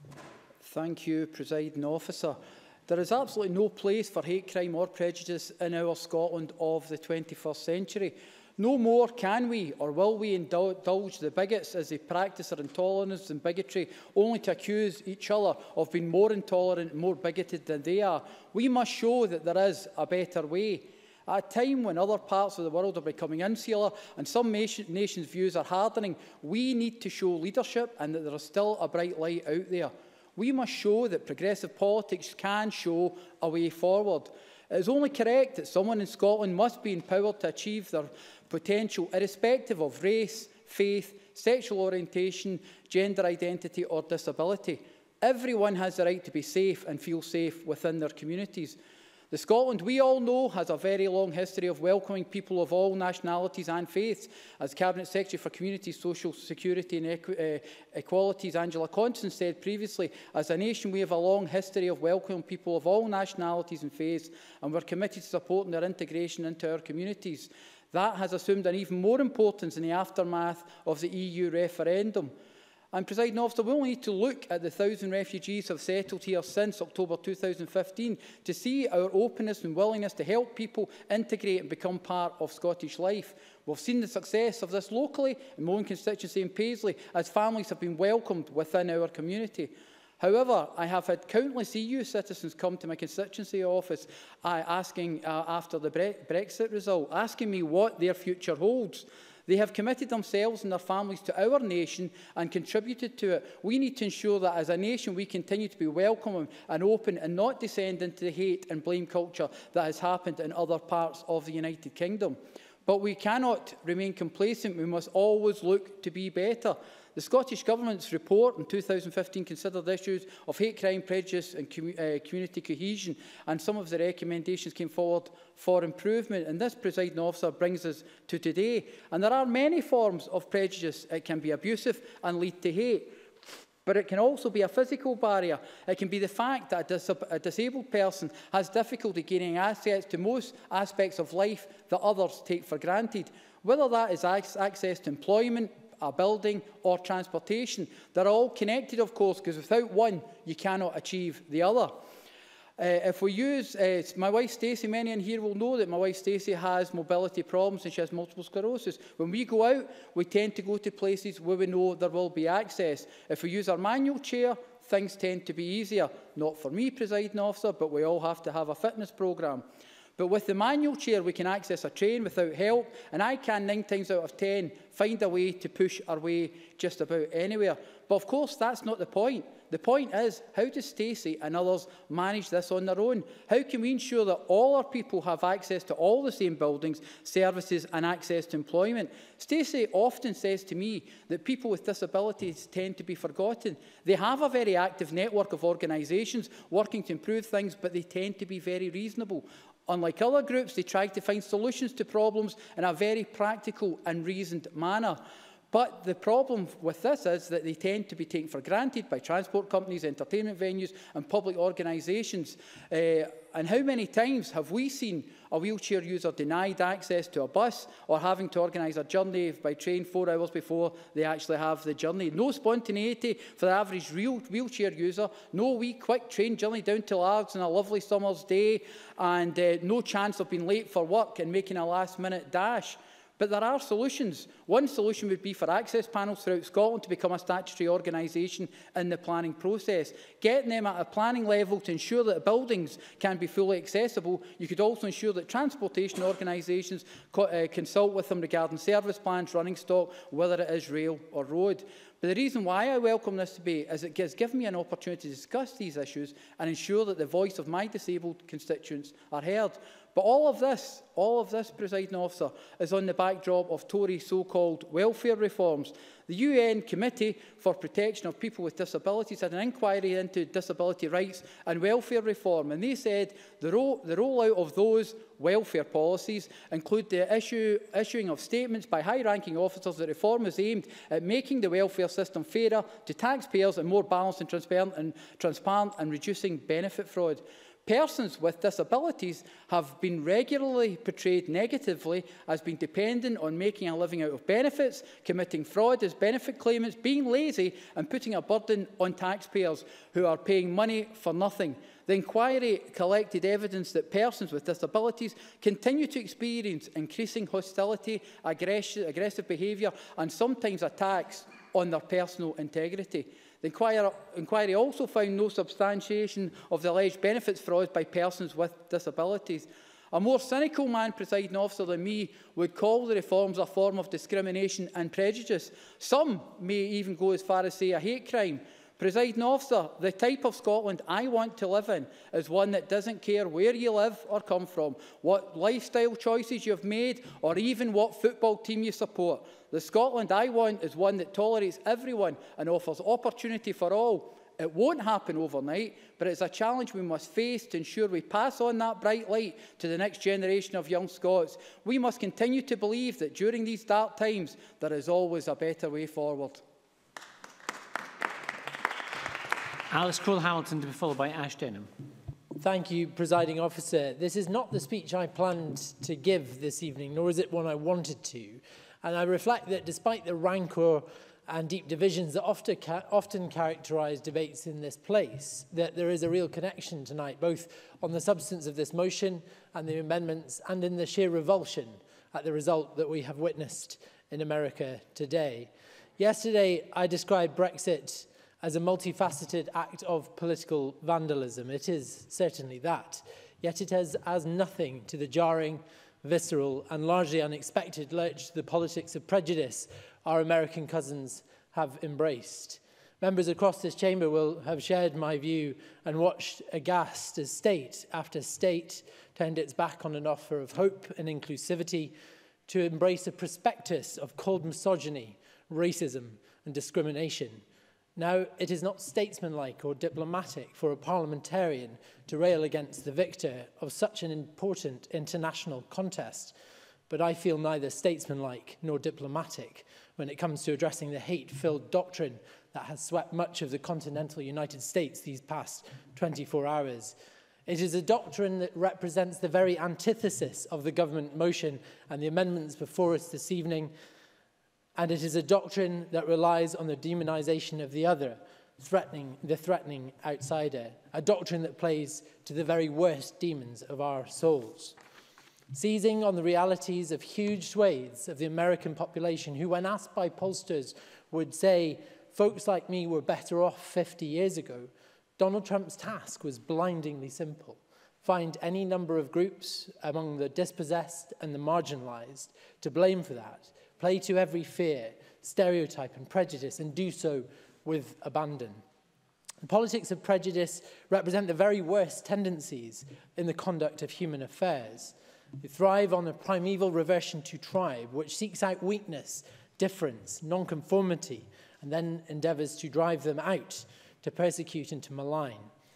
Thank you, Presiding Officer. There is absolutely no place for hate crime or prejudice in our Scotland of the twenty-first century. No more can we or will we indulge the bigots as they practice their intolerance and bigotry only to accuse each other of being more intolerant and more bigoted than they are. We must show that there is a better way. At a time when other parts of the world are becoming insular and some nation, nations' views are hardening, we need to show leadership and that there is still a bright light out there. We must show that progressive politics can show a way forward. It is only correct that someone in Scotland must be empowered to achieve their potential, irrespective of race, faith, sexual orientation, gender identity or disability. Everyone has the right to be safe and feel safe within their communities. The Scotland we all know has a very long history of welcoming people of all nationalities and faiths. As Cabinet Secretary for Communities, Social Security and Equ uh, Equalities, Angela Constance, said previously, as a nation we have a long history of welcoming people of all nationalities and faiths, and we're committed to supporting their integration into our communities. That has assumed an even more importance in the aftermath of the E U referendum. And, Presiding Officer, we only need to look at the thousand refugees who have settled here since October two thousand fifteen to see our openness and willingness to help people integrate and become part of Scottish life. We've seen the success of this locally in my own constituency in Paisley, as families have been welcomed within our community. However, I have had countless E U citizens come to my constituency office uh, asking, uh, after the Bre Brexit result, asking me what their future holds. They have committed themselves and their families to our nation and contributed to it. We need to ensure that as a nation we continue to be welcoming and open and not descend into the hate and blame culture that has happened in other parts of the United Kingdom. But we cannot remain complacent. We must always look to be better. The Scottish Government's report in two thousand fifteen considered issues of hate crime, prejudice and com uh, community cohesion, and some of the recommendations came forward for improvement. And this, presiding officer, brings us to today. And there are many forms of prejudice. It can be abusive and lead to hate. But it can also be a physical barrier. It can be the fact that a, dis a disabled person has difficulty gaining access to most aspects of life that others take for granted. Whether that is ac access to employment, a building or transportation, they're all connected, of course, because without one, you cannot achieve the other. Uh, if we use, uh, my wife Stacey, many in here will know that my wife Stacey has mobility problems and she has multiple sclerosis. When we go out, we tend to go to places where we know there will be access. If we use our manual chair, things tend to be easier. Not for me, presiding officer, but we all have to have a fitness programme. But with the manual chair, we can access a train without help, and I can, nine times out of ten, find a way to push our way just about anywhere. But of course, that's not the point. The point is, how does Stacey and others manage this on their own? How can we ensure that all our people have access to all the same buildings, services and access to employment? Stacey often says to me that people with disabilities tend to be forgotten. They have a very active network of organisations working to improve things, but they tend to be very reasonable. Unlike other groups, they try to find solutions to problems in a very practical and reasoned manner. But the problem with this is that they tend to be taken for granted by transport companies, entertainment venues and public organisations. Uh, and how many times have we seen a wheelchair user denied access to a bus or having to organise a journey by train four hours before they actually have the journey? No spontaneity for the average real wheelchair user, no wee quick train journey down to Largs on a lovely summer's day, and uh, no chance of being late for work and making a last-minute dash. But there are solutions. One solution would be for access panels throughout Scotland to become a statutory organisation in the planning process. Getting them at a planning level to ensure that buildings can be fully accessible. You could also ensure that transportation organisations co uh, consult with them regarding service plans, running stock, whether it is rail or road. But the reason why I welcome this debate is it has given me an opportunity to discuss these issues and ensure that the voice of my disabled constituents are heard. But all of this, all of this, presiding officer, is on the backdrop of Tory so-called welfare reforms. The U N Committee for Protection of People with Disabilities had an inquiry into disability rights and welfare reform, and they said the, ro the rollout of those welfare policies include the issue, issuing of statements by high-ranking officers that reform is aimed at making the welfare system fairer to taxpayers and more balanced and transparent and, transparent and reducing benefit fraud. Persons with disabilities have been regularly portrayed negatively as being dependent on making a living out of benefits, committing fraud as benefit claimants, being lazy and putting a burden on taxpayers who are paying money for nothing. The inquiry collected evidence that persons with disabilities continue to experience increasing hostility, aggressive, aggressive behaviour and sometimes attacks on their personal integrity. The inquiry, inquiry also found no substantiation of the alleged benefits fraud by persons with disabilities. A more cynical man, presiding officer, than me would call the reforms a form of discrimination and prejudice. Some may even go as far as say a hate crime. Presiding officer, the type of Scotland I want to live in is one that doesn't care where you live or come from, what lifestyle choices you've made, or even what football team you support. The Scotland I want is one that tolerates everyone and offers opportunity for all. It won't happen overnight, but it's a challenge we must face to ensure we pass on that bright light to the next generation of young Scots. We must continue to believe that during these dark times, there is always a better way forward. Alice Cole-Hamilton to be followed by Ash Denham. Thank you, presiding officer. This is not the speech I planned to give this evening, nor is it one I wanted to. And I reflect that despite the rancour and deep divisions that often, ca often characterise debates in this place, that there is a real connection tonight, both on the substance of this motion and the amendments, and in the sheer revulsion at the result that we have witnessed in America today. Yesterday, I described Brexit as a multifaceted act of political vandalism. It is certainly that, yet it has as nothing to the jarring, visceral and largely unexpected lurch to the politics of prejudice our American cousins have embraced. Members across this chamber will have shared my view and watched aghast as state after state turned its back on an offer of hope and inclusivity to embrace a prospectus of cold misogyny, racism and discrimination. Now, it is not statesmanlike or diplomatic for a parliamentarian to rail against the victor of such an important international contest, but I feel neither statesmanlike nor diplomatic when it comes to addressing the hate-filled doctrine that has swept much of the continental United States these past twenty-four hours. It is a doctrine that represents the very antithesis of the government motion and the amendments before us this evening, and it is a doctrine that relies on the demonisation of the other, threatening the threatening outsider, a doctrine that plays to the very worst demons of our souls. Seizing on the realities of huge swathes of the American population who, when asked by pollsters, would say, folks like me were better off fifty years ago, Donald Trump's task was blindingly simple. Find any number of groups among the dispossessed and the marginalised to blame for that, play to every fear, stereotype and prejudice, and do so with abandon. The politics of prejudice represent the very worst tendencies in the conduct of human affairs. They thrive on a primeval reversion to tribe, which seeks out weakness, difference, nonconformity, and then endeavours to drive them out, to persecute and to malign.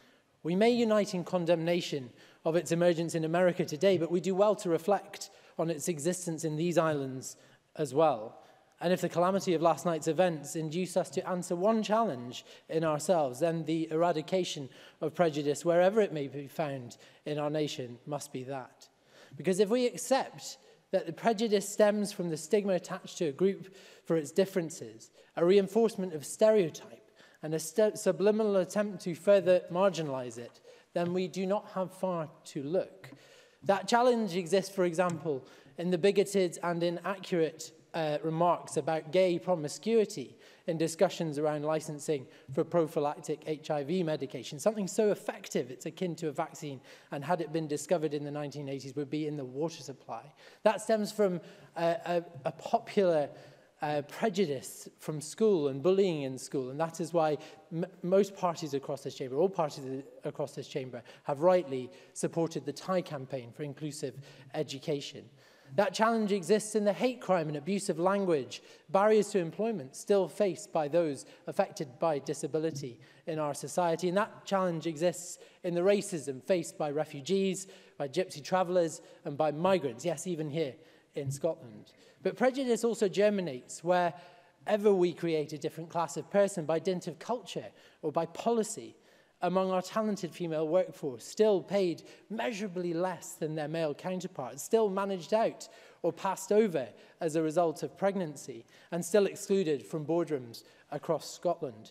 We may unite in condemnation of its emergence in America today, but we do well to reflect on its existence in these islands as well. And if the calamity of last night's events induce us to answer one challenge in ourselves, then the eradication of prejudice, wherever it may be found in our nation, must be that. Because if we accept that the prejudice stems from the stigma attached to a group for its differences, a reinforcement of stereotype, and a subliminal attempt to further marginalise it, then we do not have far to look. That challenge exists, for example, in the bigoted and inaccurate uh, remarks about gay promiscuity in discussions around licensing for prophylactic H I V medication, something so effective it's akin to a vaccine, and had it been discovered in the nineteen eighties would be in the water supply. That stems from a, a, a popular Uh, prejudice from school and bullying in school, and that is why m most parties across this chamber, all parties across this chamber, have rightly supported the Thai campaign for inclusive education. That challenge exists in the hate crime and abuse of language, barriers to employment still faced by those affected by disability in our society, and that challenge exists in the racism faced by refugees, by gypsy travellers, and by migrants, yes, even here in Scotland. But prejudice also germinates wherever we create a different class of person by dint of culture or by policy among our talented female workforce, still paid measurably less than their male counterparts, still managed out or passed over as a result of pregnancy, and still excluded from boardrooms across Scotland.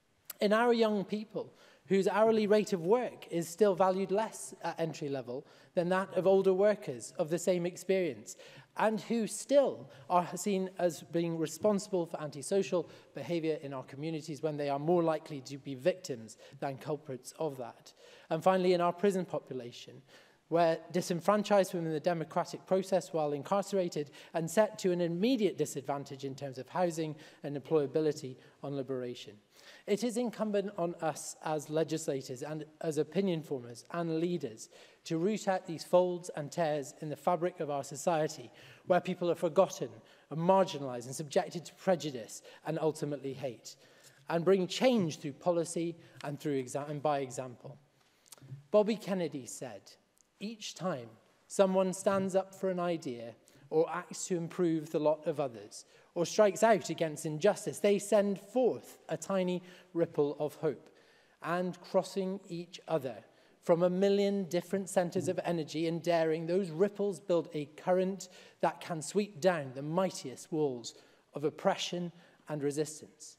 In our young people, whose hourly rate of work is still valued less at entry level than that of older workers of the same experience, and who still are seen as being responsible for antisocial behaviour in our communities when they are more likely to be victims than culprits of that. And finally, in our prison population, where disenfranchised from the democratic process while incarcerated and set to an immediate disadvantage in terms of housing and employability on liberation. It is incumbent on us as legislators and as opinion formers and leaders to root out these folds and tears in the fabric of our society, where people are forgotten and marginalised and subjected to prejudice and ultimately hate, and bring change through policy and, through exa- and by example. Bobby Kennedy said, "Each time someone stands up for an idea or acts to improve the lot of others, or strikes out against injustice, they send forth a tiny ripple of hope, and crossing each other from a million different centres of energy and daring, those ripples build a current that can sweep down the mightiest walls of oppression and resistance."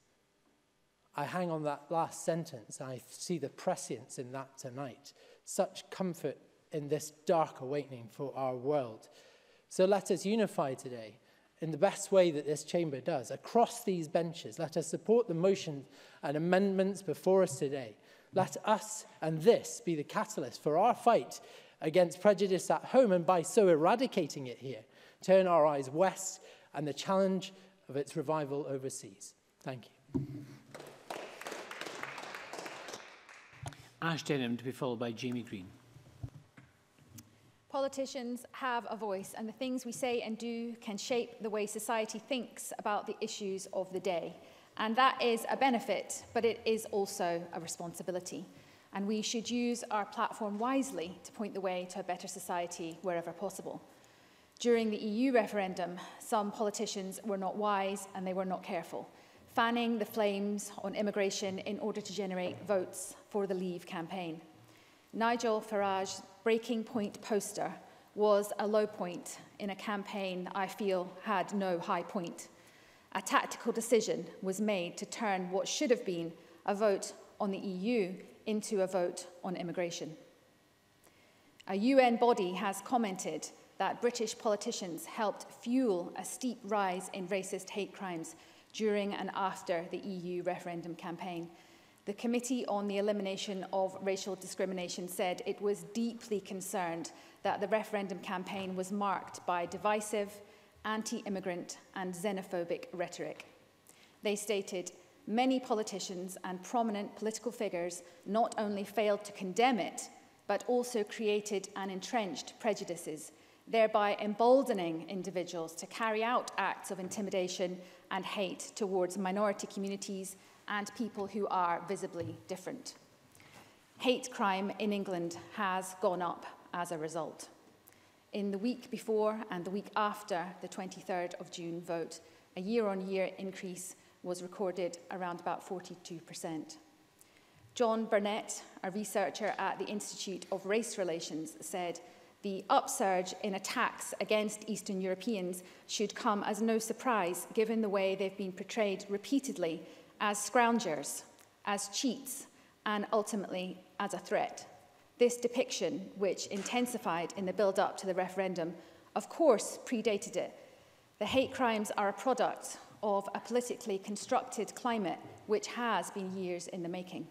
I hang on that last sentence, and I see the prescience in that tonight. Such comfort in this dark awakening for our world. So let us unify today in the best way that this chamber does. Across these benches, let us support the motion and amendments before us today. Let us and this be the catalyst for our fight against prejudice at home, and by so eradicating it here, turn our eyes west and the challenge of its revival overseas. Thank you. Ash Denham to be followed by Jamie Green. Politicians have a voice, and the things we say and do can shape the way society thinks about the issues of the day. And that is a benefit, but it is also a responsibility. And we should use our platform wisely to point the way to a better society wherever possible. During the E U referendum, some politicians were not wise and they were not careful, fanning the flames on immigration in order to generate votes for the Leave campaign. Nigel Farage's breaking point poster was a low point in a campaign I feel had no high point. A tactical decision was made to turn what should have been a vote on the E U into a vote on immigration. A U N body has commented that British politicians helped fuel a steep rise in racist hate crimes during and after the E U referendum campaign. The Committee on the Elimination of Racial Discrimination said it was deeply concerned that the referendum campaign was marked by divisive, anti-immigrant and xenophobic rhetoric. They stated, many politicians and prominent political figures not only failed to condemn it, but also created and entrenched prejudices, thereby emboldening individuals to carry out acts of intimidation and hate towards minority communities and people who are visibly different. Hate crime in England has gone up as a result. In the week before and the week after the twenty-third of June vote, a year-on-year increase was recorded around about forty-two percent. John Burnett, a researcher at the Institute of Race Relations, said, the upsurge in attacks against Eastern Europeans should come as no surprise, given the way they've been portrayed repeatedly as scroungers, as cheats, and ultimately as a threat. This depiction, which intensified in the build-up to the referendum, of course predated it. The hate crimes are a product of a politically constructed climate which has been years in the making.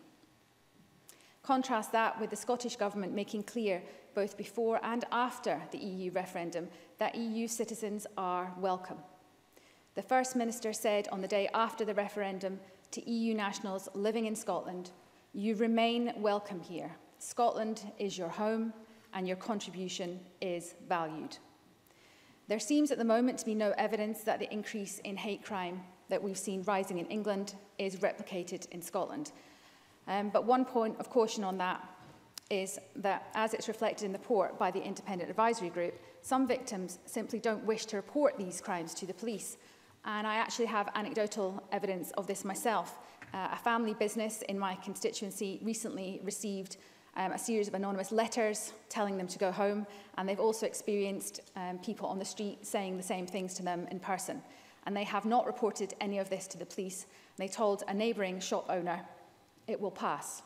Contrast that with the Scottish Government making clear, both before and after the E U referendum, that E U citizens are welcome. The First Minister said on the day after the referendum to E U nationals living in Scotland, you remain welcome here. Scotland is your home and your contribution is valued. There seems at the moment to be no evidence that the increase in hate crime that we've seen rising in England is replicated in Scotland. Um, but one point of caution on that is that, as it's reflected in the report by the Independent Advisory Group, some victims simply don't wish to report these crimes to the police. And I actually have anecdotal evidence of this myself. Uh, a family business in my constituency recently received um, a series of anonymous letters telling them to go home, and they've also experienced um, people on the street saying the same things to them in person. And they have not reported any of this to the police. They told a neighbouring shop owner, it will pass.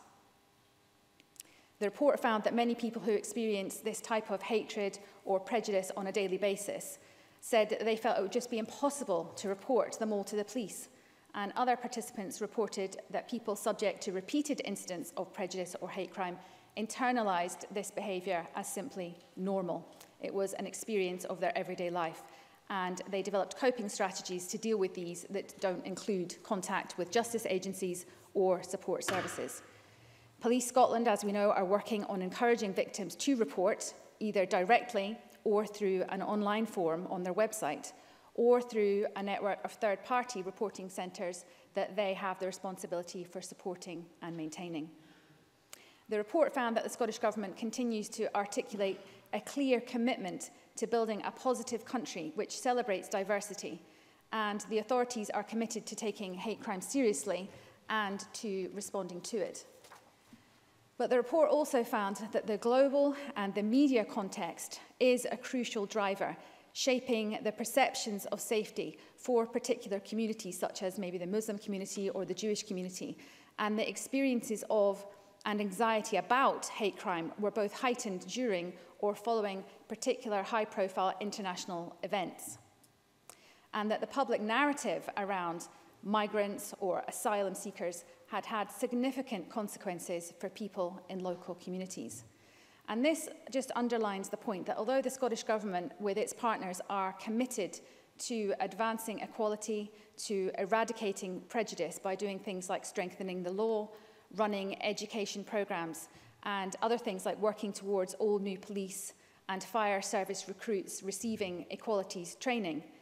The report found that many people who experience this type of hatred or prejudice on a daily basis said that they felt it would just be impossible to report them all to the police. And other participants reported that people subject to repeated incidents of prejudice or hate crime internalised this behaviour as simply normal. It was an experience of their everyday life. And they developed coping strategies to deal with these that don't include contact with justice agencies or support services. Police Scotland, as we know, are working on encouraging victims to report, either directly or through an online form on their website, or through a network of third-party reporting centres that they have the responsibility for supporting and maintaining. The report found that the Scottish Government continues to articulate a clear commitment to building a positive country which celebrates diversity, and the authorities are committed to taking hate crime seriously and to responding to it. But the report also found that the global and the media context is a crucial driver, shaping the perceptions of safety for particular communities, such as maybe the Muslim community or the Jewish community, and the experiences of and anxiety about hate crime were both heightened during or following particular high-profile international events. And that the public narrative around migrants or asylum seekers had had significant consequences for people in local communities. And this just underlines the point that although the Scottish Government, with its partners, are committed to advancing equality, to eradicating prejudice by doing things like strengthening the law, running education programmes, and other things like working towards all new police and fire service recruits receiving equalities training,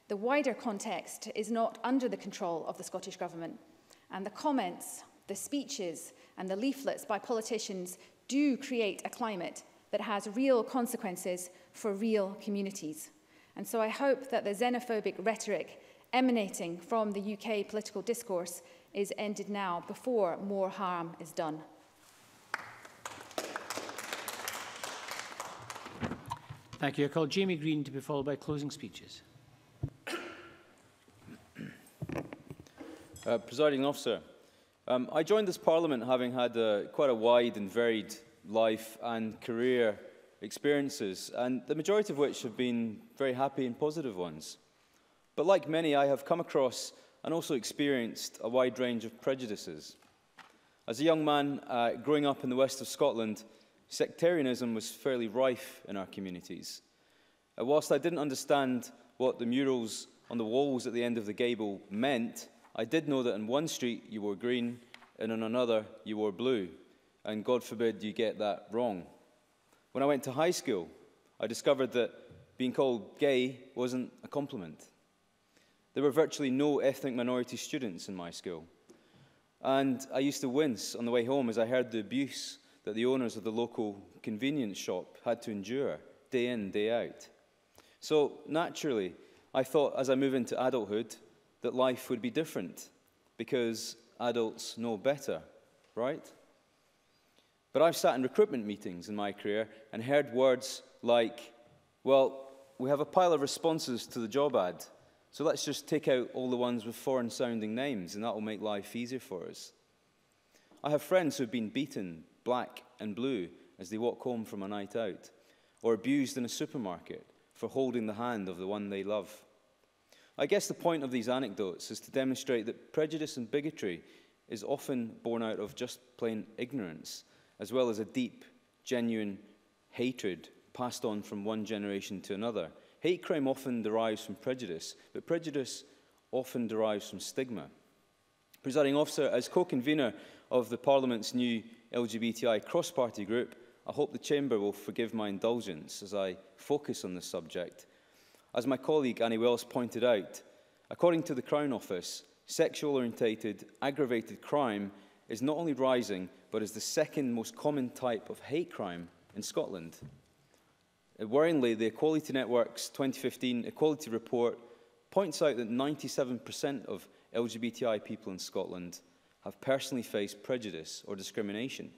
The wider context is not under the control of the Scottish Government, and the comments, the speeches and the leaflets by politicians do create a climate that has real consequences for real communities. And so I hope that the xenophobic rhetoric emanating from the U K political discourse is ended now before more harm is done. Thank you. I call Jamie Green to be followed by closing speeches. Uh, Presiding Officer, um, I joined this Parliament having had uh, quite a wide and varied life and career experiences, and the majority of which have been very happy and positive ones. But like many, I have come across and also experienced a wide range of prejudices. As a young man uh, growing up in the west of Scotland, sectarianism was fairly rife in our communities. Uh, whilst I didn't understand what the murals on the walls at the end of the gable meant, I did know that in one street you wore green and in another you wore blue, and God forbid you get that wrong. When I went to high school, I discovered that being called gay wasn't a compliment. There were virtually no ethnic minority students in my school, and I used to wince on the way home as I heard the abuse that the owners of the local convenience shop had to endure day in, day out. So naturally, I thought as I move into adulthood that life would be different because adults know better, right? But I've sat in recruitment meetings in my career and heard words like, well, we have a pile of responses to the job ad, so let's just take out all the ones with foreign-sounding names and that will make life easier for us. I have friends who have been beaten black and blue as they walk home from a night out, or abused in a supermarket for holding the hand of the one they love. I guess the point of these anecdotes is to demonstrate that prejudice and bigotry is often born out of just plain ignorance, as well as a deep, genuine hatred passed on from one generation to another. Hate crime often derives from prejudice, but prejudice often derives from stigma. Presiding Officer, as co-convener of the Parliament's new L G B T I cross-party group, I hope the Chamber will forgive my indulgence as I focus on this subject. As my colleague Annie Wells pointed out, according to the Crown Office, sexual-orientated aggravated crime is not only rising, but is the second most common type of hate crime in Scotland. Worryingly, the Equality Network's twenty fifteen Equality Report points out that ninety-seven percent of L G B T I people in Scotland have personally faced prejudice or discrimination.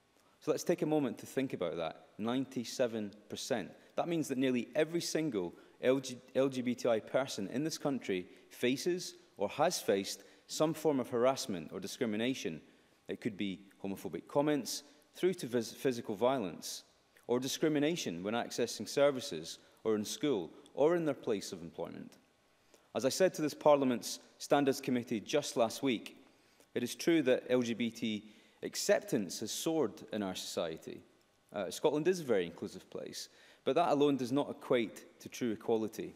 So let's take a moment to think about that. ninety-seven percent. That means that nearly every single L G B T I person in this country faces or has faced some form of harassment or discrimination. It could be homophobic comments through to phys physical violence, or discrimination when accessing services or in school or in their place of employment. As I said to this Parliament's Standards Committee just last week, it is true that L G B T acceptance has soared in our society. Uh, Scotland is a very inclusive place, but that alone does not equate to true equality.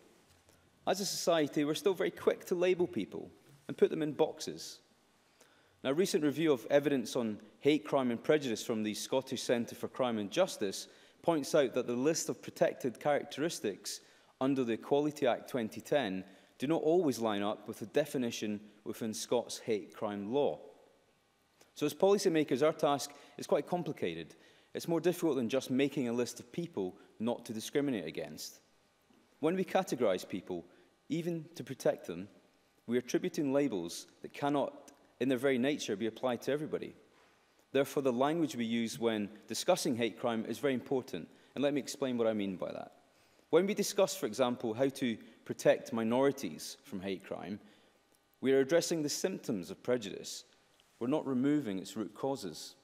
As a society, we're still very quick to label people and put them in boxes. Now, a recent review of evidence on hate crime and prejudice from the Scottish Centre for Crime and Justice points out that the list of protected characteristics under the Equality Act twenty ten do not always line up with the definition within Scots hate crime law. So as policymakers, our task is quite complicated. It's more difficult than just making a list of people not to discriminate against. When we categorise people, even to protect them, we are attributing labels that cannot, in their very nature, be applied to everybody. Therefore, the language we use when discussing hate crime is very important, and let me explain what I mean by that. When we discuss, for example, how to protect minorities from hate crime, we are addressing the symptoms of prejudice. We're not removing its root causes.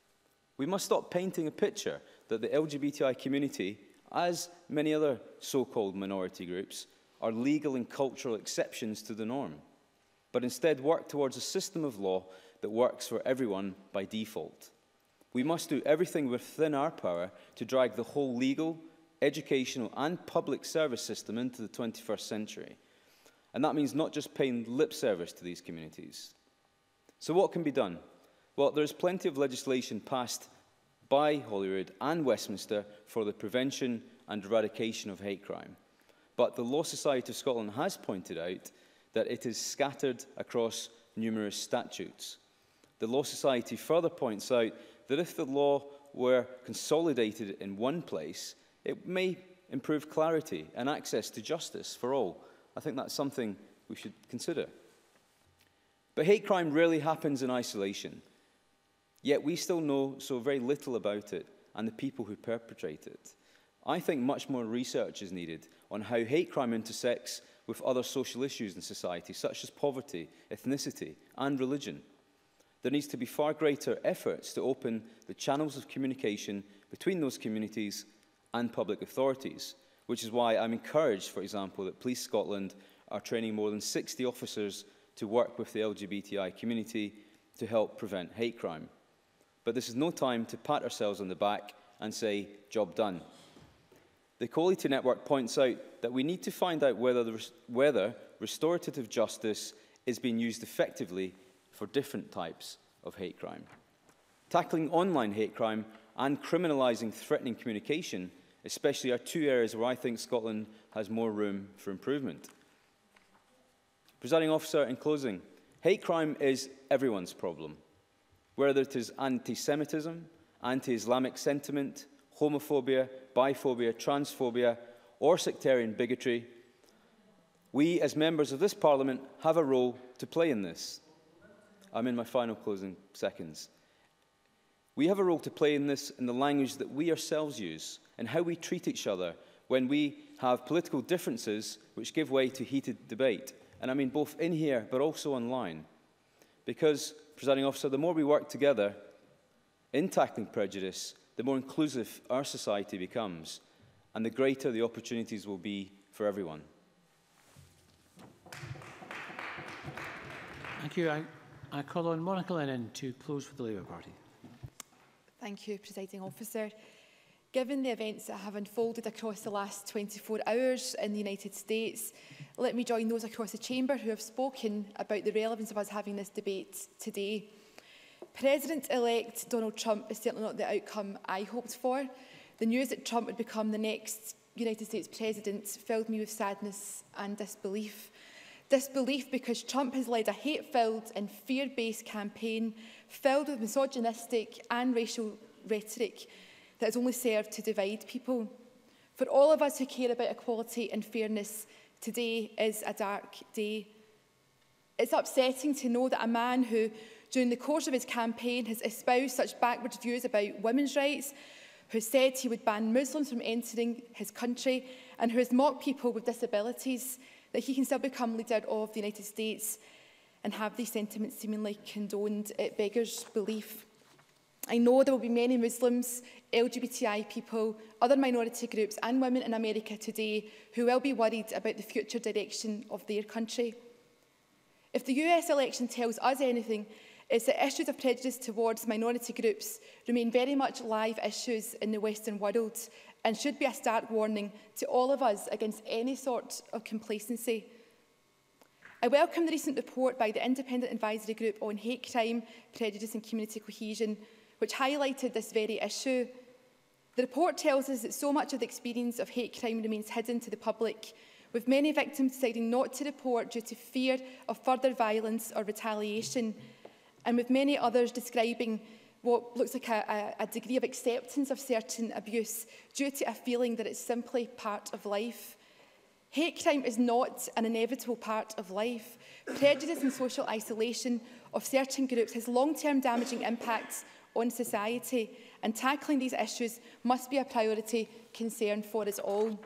We must stop painting a picture that the L G B T I community, as many other so-called minority groups, are legal and cultural exceptions to the norm, but instead work towards a system of law that works for everyone by default. We must do everything within our power to drag the whole legal, educational and public service system into the twenty-first century. And that means not just paying lip service to these communities. So what can be done? Well, there is plenty of legislation passed by Holyrood and Westminster for the prevention and eradication of hate crime. but the Law Society of Scotland has pointed out that it is scattered across numerous statutes. The Law Society further points out that if the law were consolidated in one place, it may improve clarity and access to justice for all. I think that's something we should consider. But hate crime rarely happens in isolation, yet we still know so very little about it and the people who perpetrate it. I think much more research is needed on how hate crime intersects with other social issues in society, such as poverty, ethnicity, and religion. There needs to be far greater efforts to open the channels of communication between those communities and public authorities, which is why I'm encouraged, for example, that Police Scotland are training more than sixty officers to work with the L G B T I community to help prevent hate crime. But this is no time to pat ourselves on the back and say, job done. The Equality Network points out that we need to find out whether, the, whether restorative justice is being used effectively for different types of hate crime. Tackling online hate crime and criminalising threatening communication, especially, are two areas where I think Scotland has more room for improvement. Presiding Officer, in closing, hate crime is everyone's problem, whether it is anti-Semitism, anti-Islamic sentiment, homophobia, biphobia, transphobia, or sectarian bigotry. We, as members of this Parliament, have a role to play in this. I'm in my final closing seconds. We have a role to play in this in the language that we ourselves use and how we treat each other when we have political differences which give way to heated debate. And I mean both in here but also online. Because, Presiding Officer, the more we work together in tackling prejudice, the more inclusive our society becomes and the greater the opportunities will be for everyone. Thank you. I, I call on Monica Lennon to close for the Labour Party. Thank you, Presiding Officer. Given the events that have unfolded across the last twenty-four hours in the United States, let me join those across the chamber who have spoken about the relevance of us having this debate today. President-elect Donald Trump is certainly not the outcome I hoped for. The news that Trump would become the next United States president filled me with sadness and disbelief. Disbelief because Trump has led a hate-filled and fear-based campaign filled with misogynistic and racial rhetoric that has only served to divide people. For all of us who care about equality and fairness, today is a dark day. It's upsetting to know that a man who, during the course of his campaign, has espoused such backward views about women's rights, who said he would ban Muslims from entering his country, and who has mocked people with disabilities, that he can still become leader of the United States and have these sentiments seemingly condoned. It beggars belief. I know there will be many Muslims, L G B T I people, other minority groups and women in America today who will be worried about the future direction of their country. If the U S election tells us anything, it's that issues of prejudice towards minority groups remain very much live issues in the Western world and should be a stark warning to all of us against any sort of complacency. I welcome the recent report by the Independent Advisory Group on Hate Crime, Prejudice and Community Cohesion, which highlighted this very issue. The report tells us that so much of the experience of hate crime remains hidden to the public, with many victims deciding not to report due to fear of further violence or retaliation, and with many others describing what looks like a, a, a degree of acceptance of certain abuse due to a feeling that it's simply part of life. Hate crime is not an inevitable part of life. Prejudice and social isolation of certain groups has long-term damaging impacts on society, and tackling these issues must be a priority concern for us all.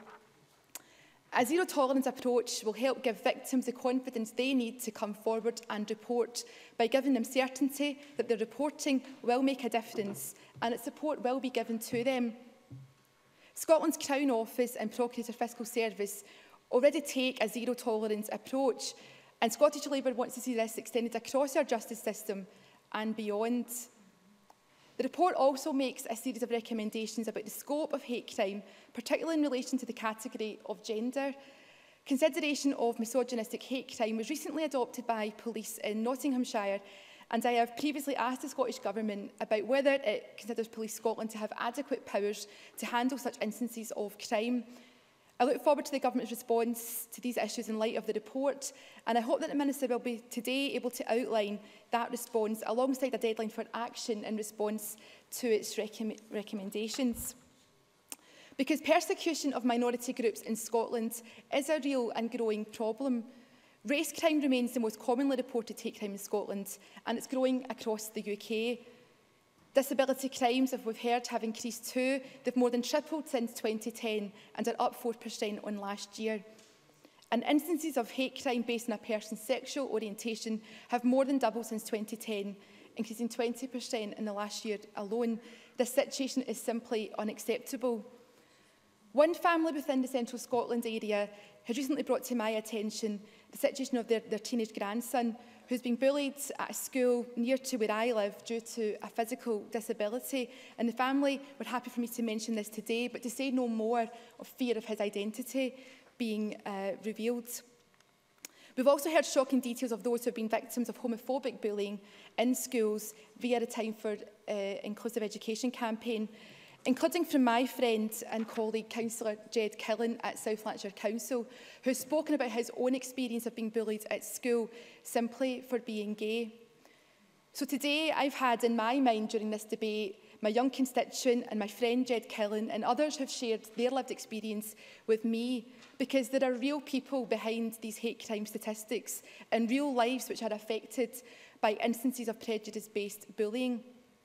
A zero-tolerance approach will help give victims the confidence they need to come forward and report by giving them certainty that their reporting will make a difference and that support will be given to them. Scotland's Crown Office and Procurator Fiscal Service already take a zero-tolerance approach, and Scottish Labour wants to see this extended across our justice system and beyond. The report also makes a series of recommendations about the scope of hate crime, particularly in relation to the category of gender. Consideration of misogynistic hate crime was recently adopted by police in Nottinghamshire, and I have previously asked the Scottish Government about whether it considers Police Scotland to have adequate powers to handle such instances of crime. I look forward to the Government's response to these issues in light of the report, and I hope that the Minister will be today able to outline that response alongside a deadline for action in response to its recomm recommendations. Because persecution of minority groups in Scotland is a real and growing problem. Race crime remains the most commonly reported hate crime in Scotland, and it's growing across the U K. Disability crimes, as we've heard, have increased too. They've more than tripled since twenty ten and are up four percent on last year. And instances of hate crime based on a person's sexual orientation have more than doubled since twenty ten, increasing twenty percent in the last year alone. This situation is simply unacceptable. One family within the Central Scotland area has recently brought to my attention the situation of their, their teenage grandson, who's been bullied at a school near to where I live due to a physical disability. And the family were happy for me to mention this today, but to say no more of fear of his identity being uh, revealed. We've also heard shocking details of those who have been victims of homophobic bullying in schools via the Time for uh, Inclusive Education campaign, including from my friend and colleague, Councillor Jed Killen at South Lanarkshire Council, who's spoken about his own experience of being bullied at school simply for being gay. So today I've had in my mind during this debate my young constituent and my friend Jed Killen and others have shared their lived experience with me, because there are real people behind these hate crime statistics and real lives which are affected by instances of prejudice-based bullying.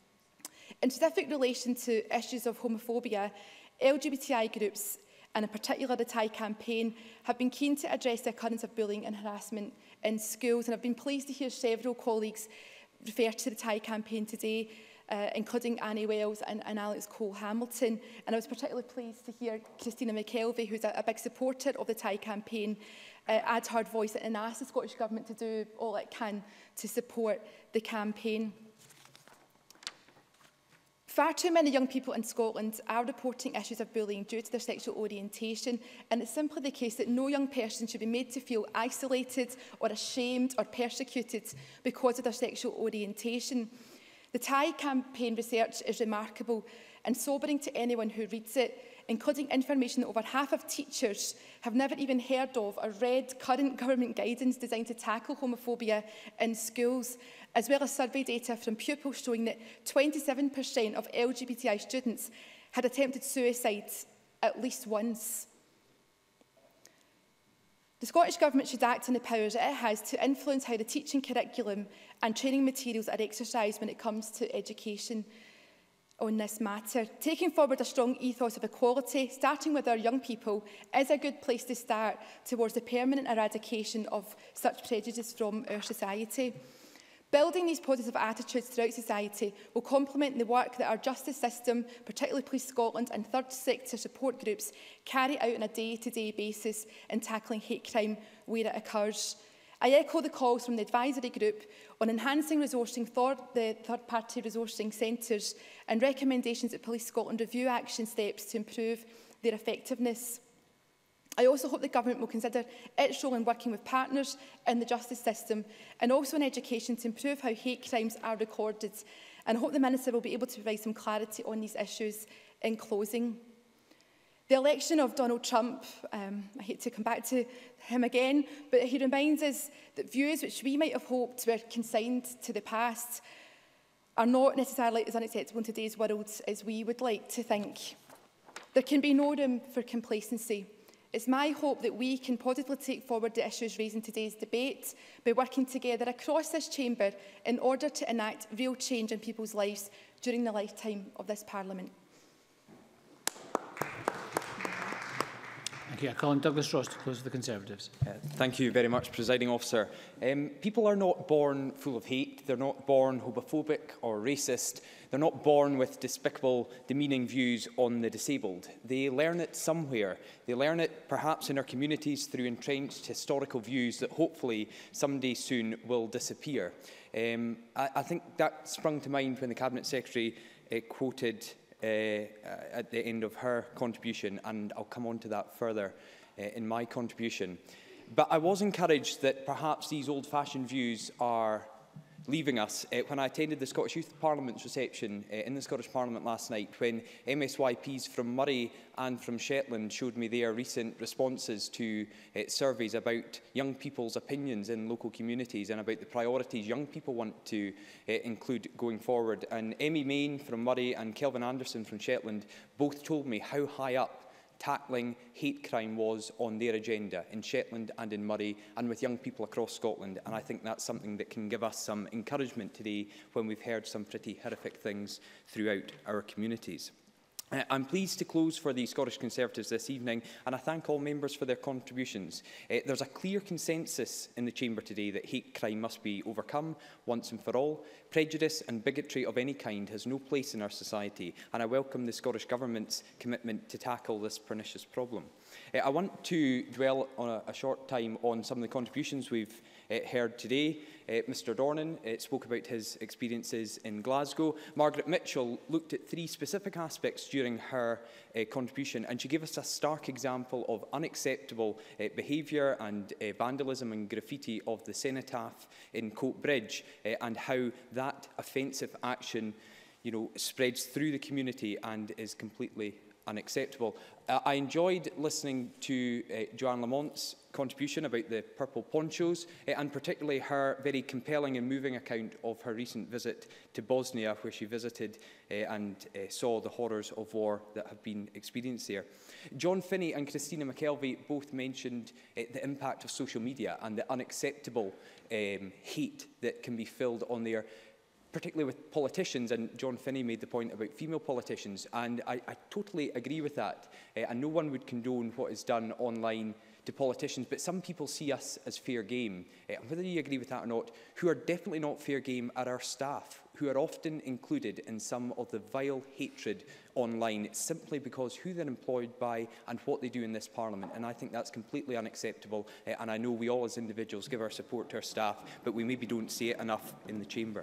In specific relation to issues of homophobia, L G B T I groups, and in particular the T I campaign, have been keen to address the occurrence of bullying and harassment in schools, and I've been pleased to hear several colleagues refer to the T I campaign today, uh, including Annie Wells and, and Alex Cole-Hamilton. And I was particularly pleased to hear Christina McKelvey, who's a, a big supporter of the T I campaign, uh, add her voice and ask the Scottish Government to do all it can to support the campaign. Far too many young people in Scotland are reporting issues of bullying due to their sexual orientation, and it's simply the case that no young person should be made to feel isolated or ashamed or persecuted because of their sexual orientation. The T I campaign research is remarkable and sobering to anyone who reads it, including information that over half of teachers have never even heard of or read current government guidance designed to tackle homophobia in schools, as well as survey data from pupils showing that twenty-seven percent of L G B T I students had attempted suicide at least once. The Scottish Government should act on the powers it has to influence how the teaching curriculum and training materials are exercised when it comes to education on this matter. Taking forward a strong ethos of equality, starting with our young people, is a good place to start towards the permanent eradication of such prejudice from our society. Building these positive attitudes throughout society will complement the work that our justice system, particularly Police Scotland and third sector support groups, carry out on a day-to-day basis in tackling hate crime where it occurs. I echo the calls from the advisory group on enhancing resourcing for the third-party resourcing centres and recommendations that Police Scotland review action steps to improve their effectiveness. I also hope the Government will consider its role in working with partners in the justice system and also in education to improve how hate crimes are recorded, and I hope the Minister will be able to provide some clarity on these issues in closing. The election of Donald Trump, um, I hate to come back to him again, but he reminds us that views which we might have hoped were consigned to the past are not necessarily as unacceptable in today's world as we would like to think. There can be no room for complacency. It's my hope that we can positively take forward the issues raised in today's debate by working together across this chamber in order to enact real change in people's lives during the lifetime of this Parliament. Thank you. I call on Douglas Ross to close for the Conservatives. Uh, thank you very much, Presiding Officer. Um, people are not born full of hate. They're not born homophobic or racist. They're not born with despicable, demeaning views on the disabled. They learn it somewhere. They learn it perhaps in our communities through entrenched historical views that hopefully someday soon will disappear. Um, I, I think that sprung to mind when the Cabinet Secretary uh, quoted Uh, at the end of her contribution, and I'll come on to that further uh, in my contribution. But I was encouraged that perhaps these old-fashioned views are leaving us. Uh, when I attended the Scottish Youth Parliament's reception uh, in the Scottish Parliament last night, when M S Y Ps from Moray and from Shetland showed me their recent responses to uh, surveys about young people's opinions in local communities and about the priorities young people want to uh, include going forward. And Emmy Main from Moray and Kelvin Anderson from Shetland both told me how high up tackling hate crime was on their agenda in Shetland and in Moray and with young people across Scotland. And I think that's something that can give us some encouragement today when we've heard some pretty horrific things throughout our communities. Uh, I'm pleased to close for the Scottish Conservatives this evening, and I thank all members for their contributions. Uh, there's a clear consensus in the Chamber today that hate crime must be overcome once and for all. Prejudice and bigotry of any kind has no place in our society, and I welcome the Scottish Government's commitment to tackle this pernicious problem. Uh, I want to dwell on a, a short time on some of the contributions we've uh, heard today. Uh, Mr Dornan uh, spoke about his experiences in Glasgow. Margaret Mitchell looked at three specific aspects during her uh, contribution, and she gave us a stark example of unacceptable uh, behaviour and uh, vandalism and graffiti of the cenotaph in Coatbridge, uh, and how that offensive action, you know, spreads through the community and is completely unacceptable. Uh, I enjoyed listening to uh, Joanne Lamont's contribution about the purple ponchos, uh, and particularly her very compelling and moving account of her recent visit to Bosnia, where she visited uh, and uh, saw the horrors of war that have been experienced there. John Finney and Christina McKelvey both mentioned uh, the impact of social media and the unacceptable um, hate that can be filled on there, particularly with politicians, and John Finney made the point about female politicians, and I, I totally agree with that, uh, and no one would condone what is done online to politicians, but some people see us as fair game, uh, and whether you agree with that or not, who are definitely not fair game are our staff, who are often included in some of the vile hatred online simply because who they're employed by and what they do in this Parliament, and I think that's completely unacceptable, uh, and I know we all as individuals give our support to our staff, but we maybe don't see it enough in the Chamber.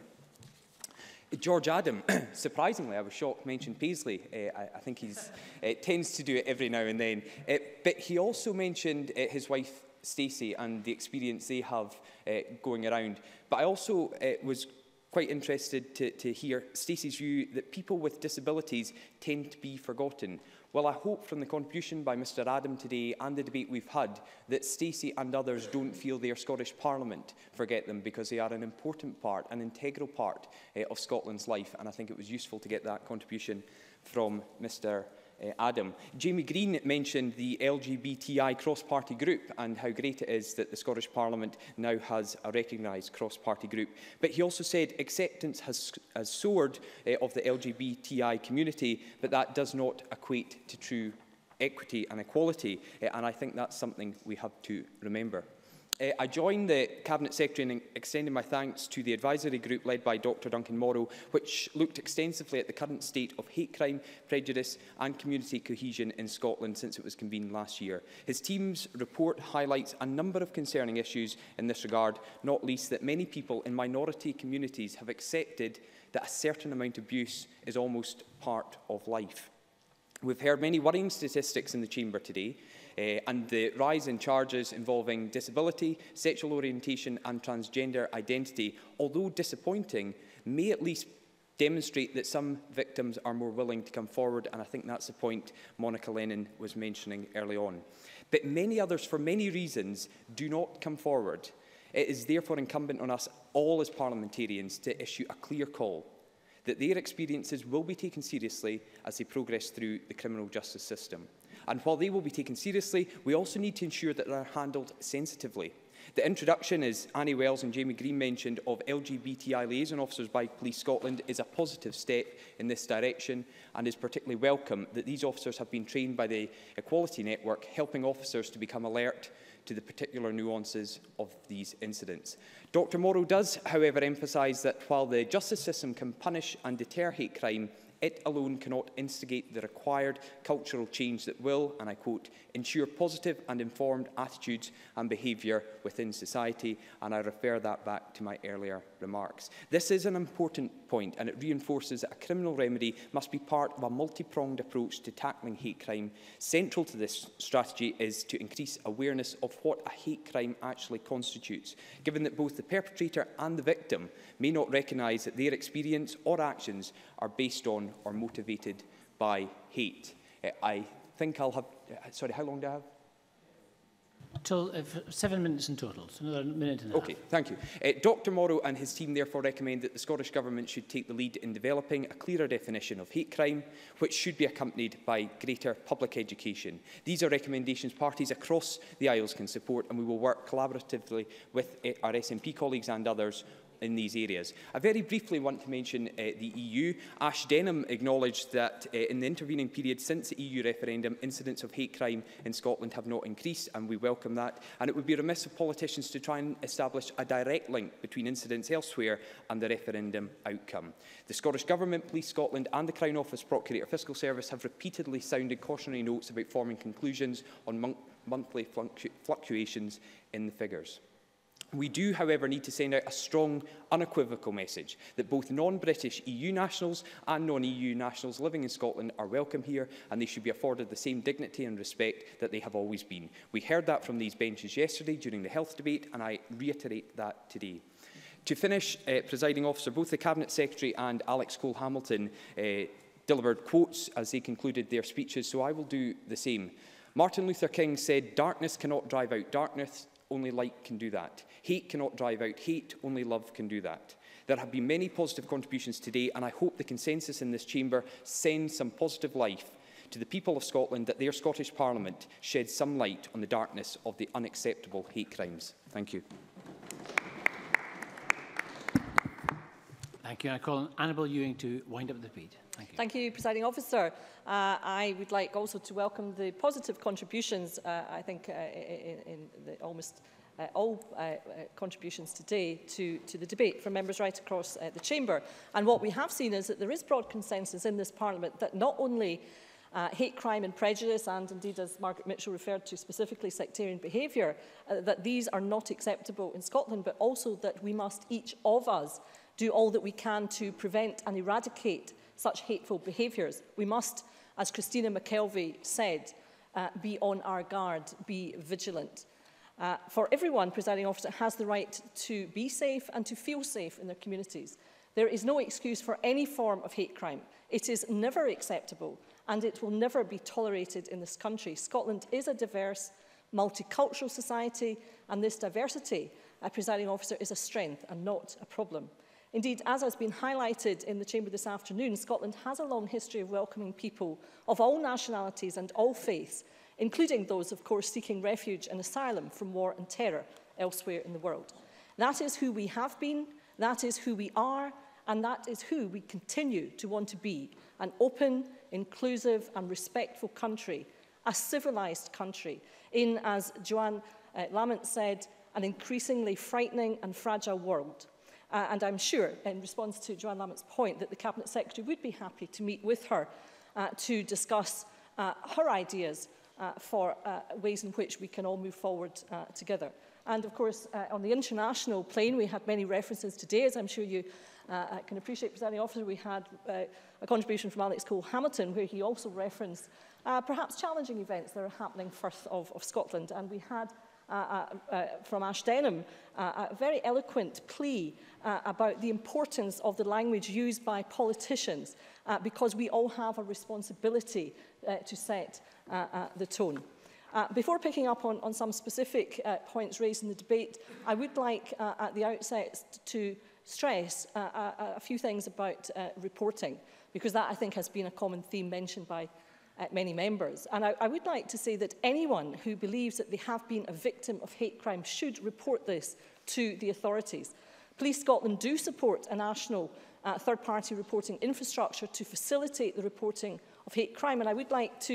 George Adam, surprisingly, I was shocked, mentioned Paisley. Uh, I, I think he uh, tends to do it every now and then. Uh, but he also mentioned uh, his wife, Stacey, and the experience they have uh, going around. But I also uh, was quite interested to, to hear Stacey's view that people with disabilities tend to be forgotten. Well, I hope from the contribution by Mr Adam today and the debate we've had that Stacey and others don't feel their Scottish Parliament forget them, because they are an important part, an integral part uh, of Scotland's life, and I think it was useful to get that contribution from Mr Uh, Adam. Jamie Green mentioned the L G B T I cross-party group and how great it is that the Scottish Parliament now has a recognised cross-party group. But he also said acceptance has, has soared uh, of the L G B T I community, but that does not equate to true equity and equality. Uh, and I think that's something we have to remember. Uh, I join the Cabinet Secretary in extending my thanks to the advisory group led by Doctor Duncan Morrow, which looked extensively at the current state of hate crime, prejudice and community cohesion in Scotland since it was convened last year. His team's report highlights a number of concerning issues in this regard, not least that many people in minority communities have accepted that a certain amount of abuse is almost part of life. We've heard many worrying statistics in the Chamber today, Uh, and the rise in charges involving disability, sexual orientation and transgender identity, although disappointing, may at least demonstrate that some victims are more willing to come forward, and I think that's the point Monica Lennon was mentioning early on. But many others, for many reasons, do not come forward. It is therefore incumbent on us all as parliamentarians to issue a clear call that their experiences will be taken seriously as they progress through the criminal justice system. And while they will be taken seriously, we also need to ensure that they are handled sensitively. The introduction, as Annie Wells and Jamie Green mentioned, of L G B T I liaison officers by Police Scotland is a positive step in this direction, and is particularly welcome that these officers have been trained by the Equality Network, helping officers to become alert to the particular nuances of these incidents. Doctor Morrow does, however, emphasise that while the justice system can punish and deter hate crime, It alone cannot instigate the required cultural change that will, and I quote, ensure positive and informed attitudes and behaviour within society, and I refer that back to my earlier remarks. This is an important point, and it reinforces that a criminal remedy must be part of a multi-pronged approach to tackling hate crime. Central to this strategy is to increase awareness of what a hate crime actually constitutes, given that both the perpetrator and the victim may not recognise that their experience or actions are based on or motivated by hate. Uh, I think I'll have... Uh, sorry, how long do I have? Till uh, seven minutes in total, so another minute and a Okay, half. thank you. Uh, Doctor Morrow and his team therefore recommend that the Scottish Government should take the lead in developing a clearer definition of hate crime, which should be accompanied by greater public education. These are recommendations parties across the Isles can support, and we will work collaboratively with uh, our S N P colleagues and others in these areas. I very briefly want to mention uh, the E U. Ash Denham acknowledged that uh, in the intervening period since the E U referendum, incidents of hate crime in Scotland have not increased, and we welcome that. And it would be remiss of politicians to try and establish a direct link between incidents elsewhere and the referendum outcome. The Scottish Government, Police Scotland and the Crown Office Procurator Fiscal Service have repeatedly sounded cautionary notes about forming conclusions on mon monthly fluctu fluctuations in the figures. We do, however, need to send out a strong, unequivocal message that both non-British E U nationals and non-E U nationals living in Scotland are welcome here, and they should be afforded the same dignity and respect that they have always been. We heard that from these benches yesterday during the health debate, and I reiterate that today. To finish, uh, Presiding Officer, both the Cabinet Secretary and Alex Cole-Hamilton uh, delivered quotes as they concluded their speeches, so I will do the same. Martin Luther King said, "Darkness cannot drive out darkness, only light can do that. Hate cannot drive out hate, only love can do that." There have been many positive contributions today, and I hope the consensus in this chamber sends some positive life to the people of Scotland, that their Scottish Parliament sheds some light on the darkness of the unacceptable hate crimes. Thank you. Thank you. I call on Annabel Ewing to wind up the debate. Thank you. Thank you, Presiding Officer. Uh, I would like also to welcome the positive contributions, uh, I think, uh, in, in the almost uh, all uh, uh, contributions today to, to the debate from members right across uh, the chamber. And what we have seen is that there is broad consensus in this Parliament that not only Uh, hate crime and prejudice, and indeed, as Margaret Mitchell referred to, specifically sectarian behaviour, uh, that these are not acceptable in Scotland, but also that we must, each of us, do all that we can to prevent and eradicate such hateful behaviours. We must, as Christina McKelvey said, uh, be on our guard, be vigilant. Uh, for everyone, Presiding Officer, has the right to be safe and to feel safe in their communities. There is no excuse for any form of hate crime. It is never acceptable, and it will never be tolerated in this country. Scotland is a diverse, multicultural society, and this diversity, uh, Presiding Officer, is a strength and not a problem. Indeed, as has been highlighted in the Chamber this afternoon, Scotland has a long history of welcoming people of all nationalities and all faiths, including those, of course, seeking refuge and asylum from war and terror elsewhere in the world. That is who we have been, that is who we are, and that is who we continue to want to be: an open, inclusive and respectful country, a civilised country, in, as Joanne uh, Lamont said, an increasingly frightening and fragile world. Uh, and I'm sure, in response to Joanne Lamont's point, that the Cabinet Secretary would be happy to meet with her uh, to discuss uh, her ideas uh, for uh, ways in which we can all move forward uh, together. And of course, uh, on the international plane, we had many references today, as I'm sure you uh, can appreciate, Presiding Officer. We had uh, a contribution from Alex Cole-Hamilton, where he also referenced uh, perhaps challenging events that are happening first of, of Scotland. And we had uh, uh, uh, from Ash Denham uh, a very eloquent plea uh, about the importance of the language used by politicians, uh, because we all have a responsibility uh, to set uh, uh, the tone. Uh, before picking up on, on some specific uh, points raised in the debate, I would like uh, at the outset to stress uh, a, a few things about uh, reporting, because that, I think, has been a common theme mentioned by uh, many members. And I, I would like to say that anyone who believes that they have been a victim of hate crime should report this to the authorities. Police Scotland do support a national uh, third-party reporting infrastructure to facilitate the reporting of hate crime, and I would like to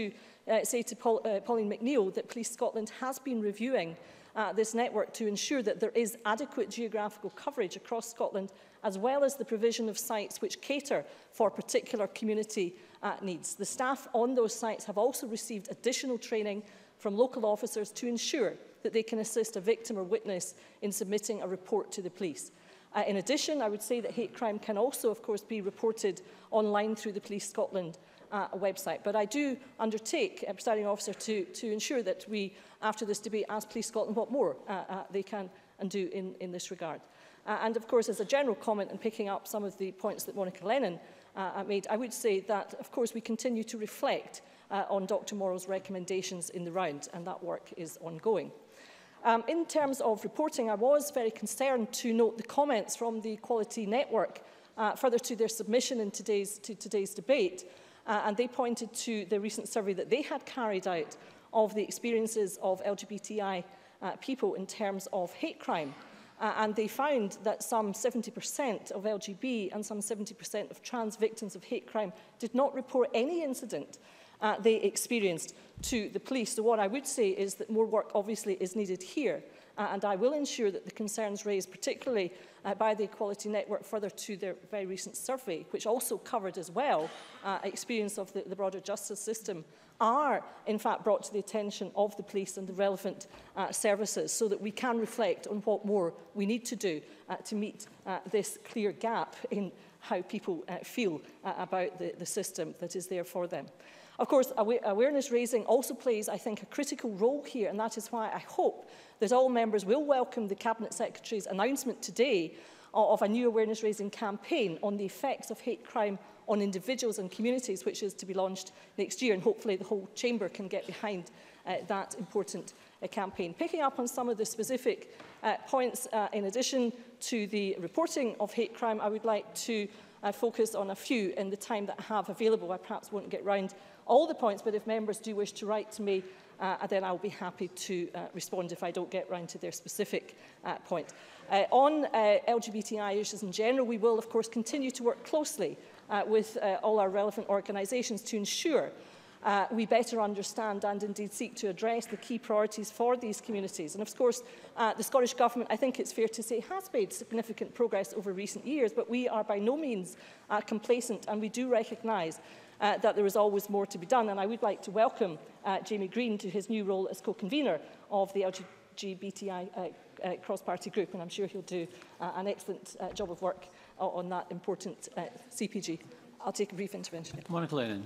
uh, say to Paul, uh, Pauline McNeill that Police Scotland has been reviewing uh, this network to ensure that there is adequate geographical coverage across Scotland, as well as the provision of sites which cater for particular community uh, needs. The staff on those sites have also received additional training from local officers to ensure that they can assist a victim or witness in submitting a report to the police. Uh, in addition, I would say that hate crime can also, of course, be reported online through the Police Scotland uh, website. But I do undertake, uh, Presiding Officer, to, to ensure that we, after this debate, ask Police Scotland what more uh, uh, they can and do in, in this regard. Uh, and, of course, as a general comment and picking up some of the points that Monica Lennon uh, made, I would say that, of course, we continue to reflect uh, on Doctor Morrow's recommendations in the round, and that work is ongoing. Um, in terms of reporting, I was very concerned to note the comments from the Equality Network uh, further to their submission in today's, to today's debate, uh, and they pointed to the recent survey that they had carried out of the experiences of L G B T I uh, people in terms of hate crime. Uh, and they found that some seventy percent of L G B and some seventy percent of trans victims of hate crime did not report any incident uh, they experienced to the police. So what I would say is that more work obviously is needed here, uh, and I will ensure that the concerns raised particularly uh, by the Equality Network further to their very recent survey, which also covered as well uh, experience of the, the broader justice system, are in fact brought to the attention of the police and the relevant uh, services, so that we can reflect on what more we need to do uh, to meet uh, this clear gap in how people uh, feel uh, about the, the system that is there for them. Of course, awareness raising also plays, I think, a critical role here, and that is why I hope that all members will welcome the Cabinet Secretary's announcement today of a new awareness raising campaign on the effects of hate crime on individuals and communities, which is to be launched next year, and hopefully the whole Chamber can get behind uh, that important uh, campaign. Picking up on some of the specific uh, points, uh, in addition to the reporting of hate crime, I would like to uh, focus on a few in the time that I have available. I perhaps won't get round all the points, but if members do wish to write to me, uh, then I'll be happy to uh, respond if I don't get round to their specific uh, point. Uh, on uh, L G B T I issues in general, we will, of course, continue to work closely uh, with uh, all our relevant organisations to ensure uh, we better understand and indeed seek to address the key priorities for these communities. And of course, uh, the Scottish Government, I think it's fair to say, has made significant progress over recent years, but we are by no means uh, complacent, and we do recognise Uh, that there is always more to be done. And I would like to welcome uh, Jamie Green to his new role as co-convener of the L G B T I uh, uh, cross-party group, and I'm sure he'll do uh, an excellent uh, job of work uh, on that important uh, C P G. I'll take a brief intervention. Monica Lennon.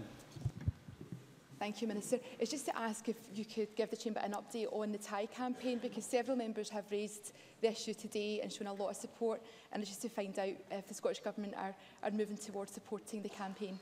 Thank you, Minister. It's just to ask if you could give the Chamber an update on the T I campaign, because several members have raised the issue today and shown a lot of support, and it's just to find out if the Scottish Government are, are moving towards supporting the campaign.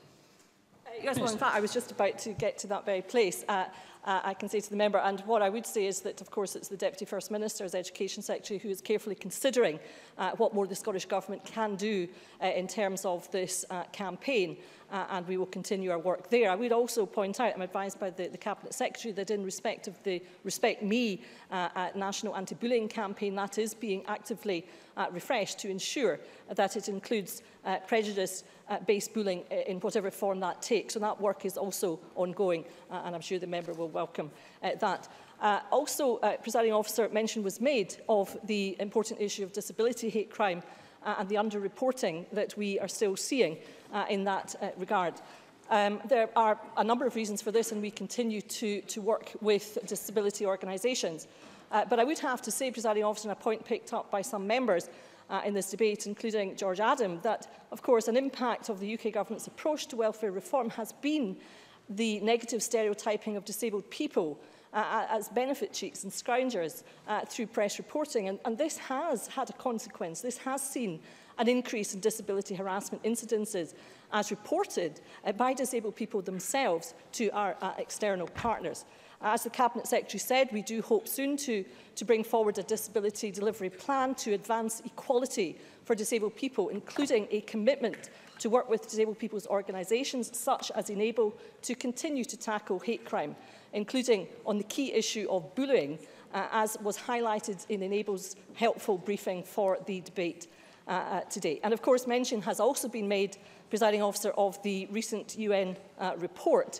Yes, well, in fact, I was just about to get to that very place. Uh, uh, I can say to the member, and what I would say is that, of course, it's the Deputy First Minister as Education Secretary who is carefully considering uh, what more the Scottish Government can do uh, in terms of this uh, campaign, uh, and we will continue our work there. I would also point out, I'm advised by the, the Cabinet Secretary, that in respect of the Respect Me uh, uh, National Anti-Bullying campaign, that is being actively uh, refreshed to ensure that it includes uh, prejudice-based uh, bullying in whatever form that takes. So that work is also ongoing, uh, and I'm sure the member will welcome uh, that. Uh, also, uh, Presiding Officer, mention was made of the important issue of disability hate crime uh, and the underreporting that we are still seeing uh, in that uh, regard. Um, there are a number of reasons for this, and we continue to, to work with disability organisations. Uh, but I would have to say, Presiding Officer, and a point picked up by some members uh, in this debate, including George Adam, that, of course, an impact of the U K Government's approach to welfare reform has been the negative stereotyping of disabled people uh, as benefit cheats and scroungers uh, through press reporting. And, and this has had a consequence. This has seen an increase in disability harassment incidences as reported uh, by disabled people themselves to our uh, external partners. As the Cabinet Secretary said, we do hope soon to, to bring forward a disability delivery plan to advance equality for disabled people, including a commitment to work with disabled people's organisations, such as Enable, to continue to tackle hate crime, including on the key issue of bullying, uh, as was highlighted in Enable's helpful briefing for the debate uh, uh, today. And of course, mention has also been made, Presiding Officer, of the recent U N uh, report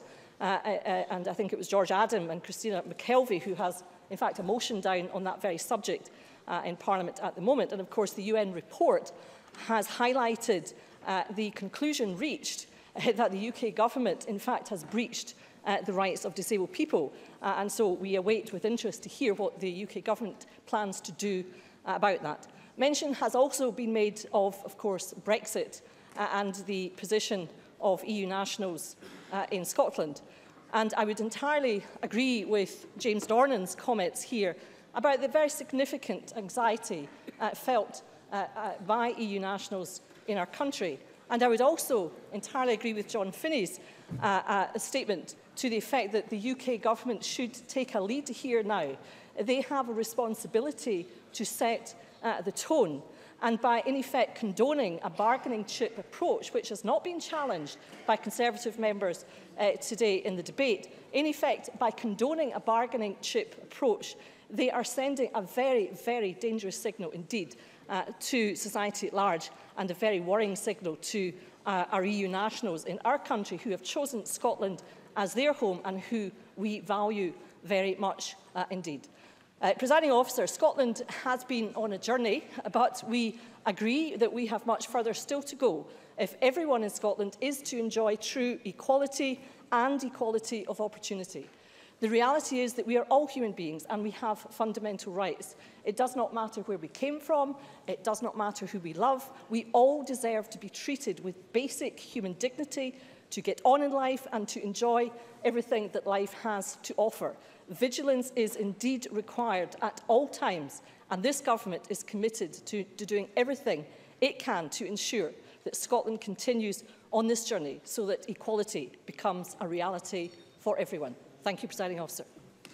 uh, uh, and I think it was George Adam and Christina McKelvey who has, in fact, a motion down on that very subject uh, in Parliament at the moment. And of course, the U N report has highlighted uh, the conclusion reached uh, that the U K government, in fact, has breached uh, the rights of disabled people. Uh, and so we await with interest to hear what the U K government plans to do uh, about that. Mention has also been made of, of course, Brexit uh, and the position of E U nationals uh, in Scotland. And I would entirely agree with James Dornan's comments here about the very significant anxiety uh, felt uh, uh, by E U nationals in our country. And I would also entirely agree with John Finney's uh, uh, statement to the effect that the U K government should take a lead here now. They have a responsibility to set uh, the tone. And by, in effect, condoning a bargaining chip approach, which has not been challenged by Conservative members uh, today in the debate, in effect, by condoning a bargaining chip approach, they are sending a very, very dangerous signal indeed uh, to society at large, and a very worrying signal to uh, our E U nationals in our country who have chosen Scotland as their home and who we value very much uh, indeed. Uh, Presiding Officer, Scotland has been on a journey, but we agree that we have much further still to go if everyone in Scotland is to enjoy true equality and equality of opportunity. The reality is that we are all human beings and we have fundamental rights. It does not matter where we came from, it does not matter who we love. We all deserve to be treated with basic human dignity, to get on in life and to enjoy everything that life has to offer. Vigilance is indeed required at all times, and this government is committed to, to doing everything it can to ensure that Scotland continues on this journey so that equality becomes a reality for everyone. Thank you, Presiding Officer.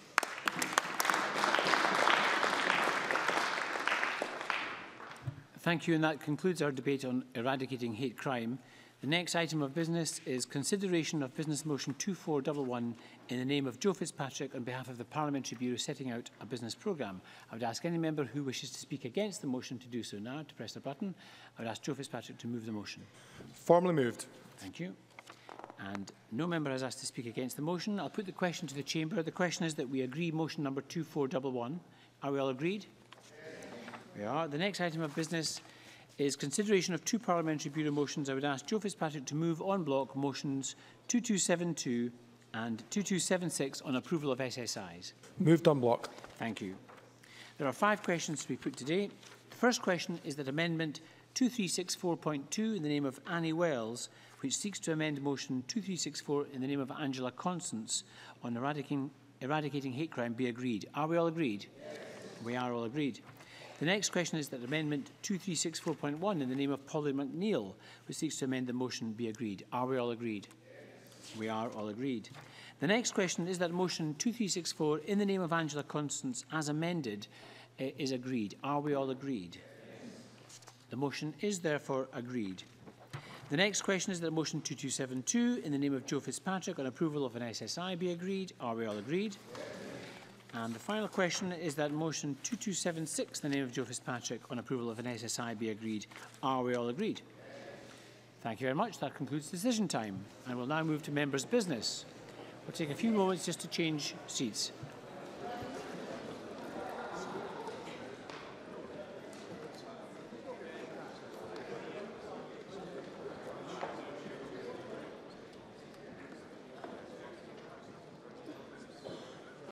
Thank you, and that concludes our debate on eradicating hate crime. The next item of business is consideration of Business Motion two four one one in the name of Joe Fitzpatrick on behalf of the Parliamentary Bureau setting out a business programme. I would ask any member who wishes to speak against the motion to do so now, to press the button. I would ask Joe Fitzpatrick to move the motion. Formally moved. Thank you. And no member has asked to speak against the motion. I'll put the question to the Chamber. The question is that we agree motion number two four one one. Are we all agreed? Yes. We are. The next item of business is consideration of two Parliamentary Bureau motions. I would ask Joe Fitzpatrick to move en bloc motions two two seven two and two two seven six on approval of S S Is. Moved en bloc. Thank you. There are five questions to be put today. The first question is that Amendment two three six four point two in the name of Annie Wells, which seeks to amend motion two three six four in the name of Angela Constance on eradicating, eradicating hate crime, be agreed. Are we all agreed? Yes. We are all agreed. The next question is that Amendment two three six four point one in the name of Polly McNeill, which seeks to amend the motion, be agreed. Are we all agreed? Yes. We are all agreed. The next question is that motion two three six four in the name of Angela Constance as amended uh, is agreed. Are we all agreed? Yes. The motion is therefore agreed. The next question is that motion two two seven two in the name of Joe Fitzpatrick on approval of an S S I be agreed. Are we all agreed? Yes. And the final question is that motion two two seven six in the name of Joe Fitzpatrick on approval of an S S I be agreed. Are we all agreed? Yes. Thank you very much. That concludes decision time. And we'll now move to members' business. We'll take a few moments just to change seats.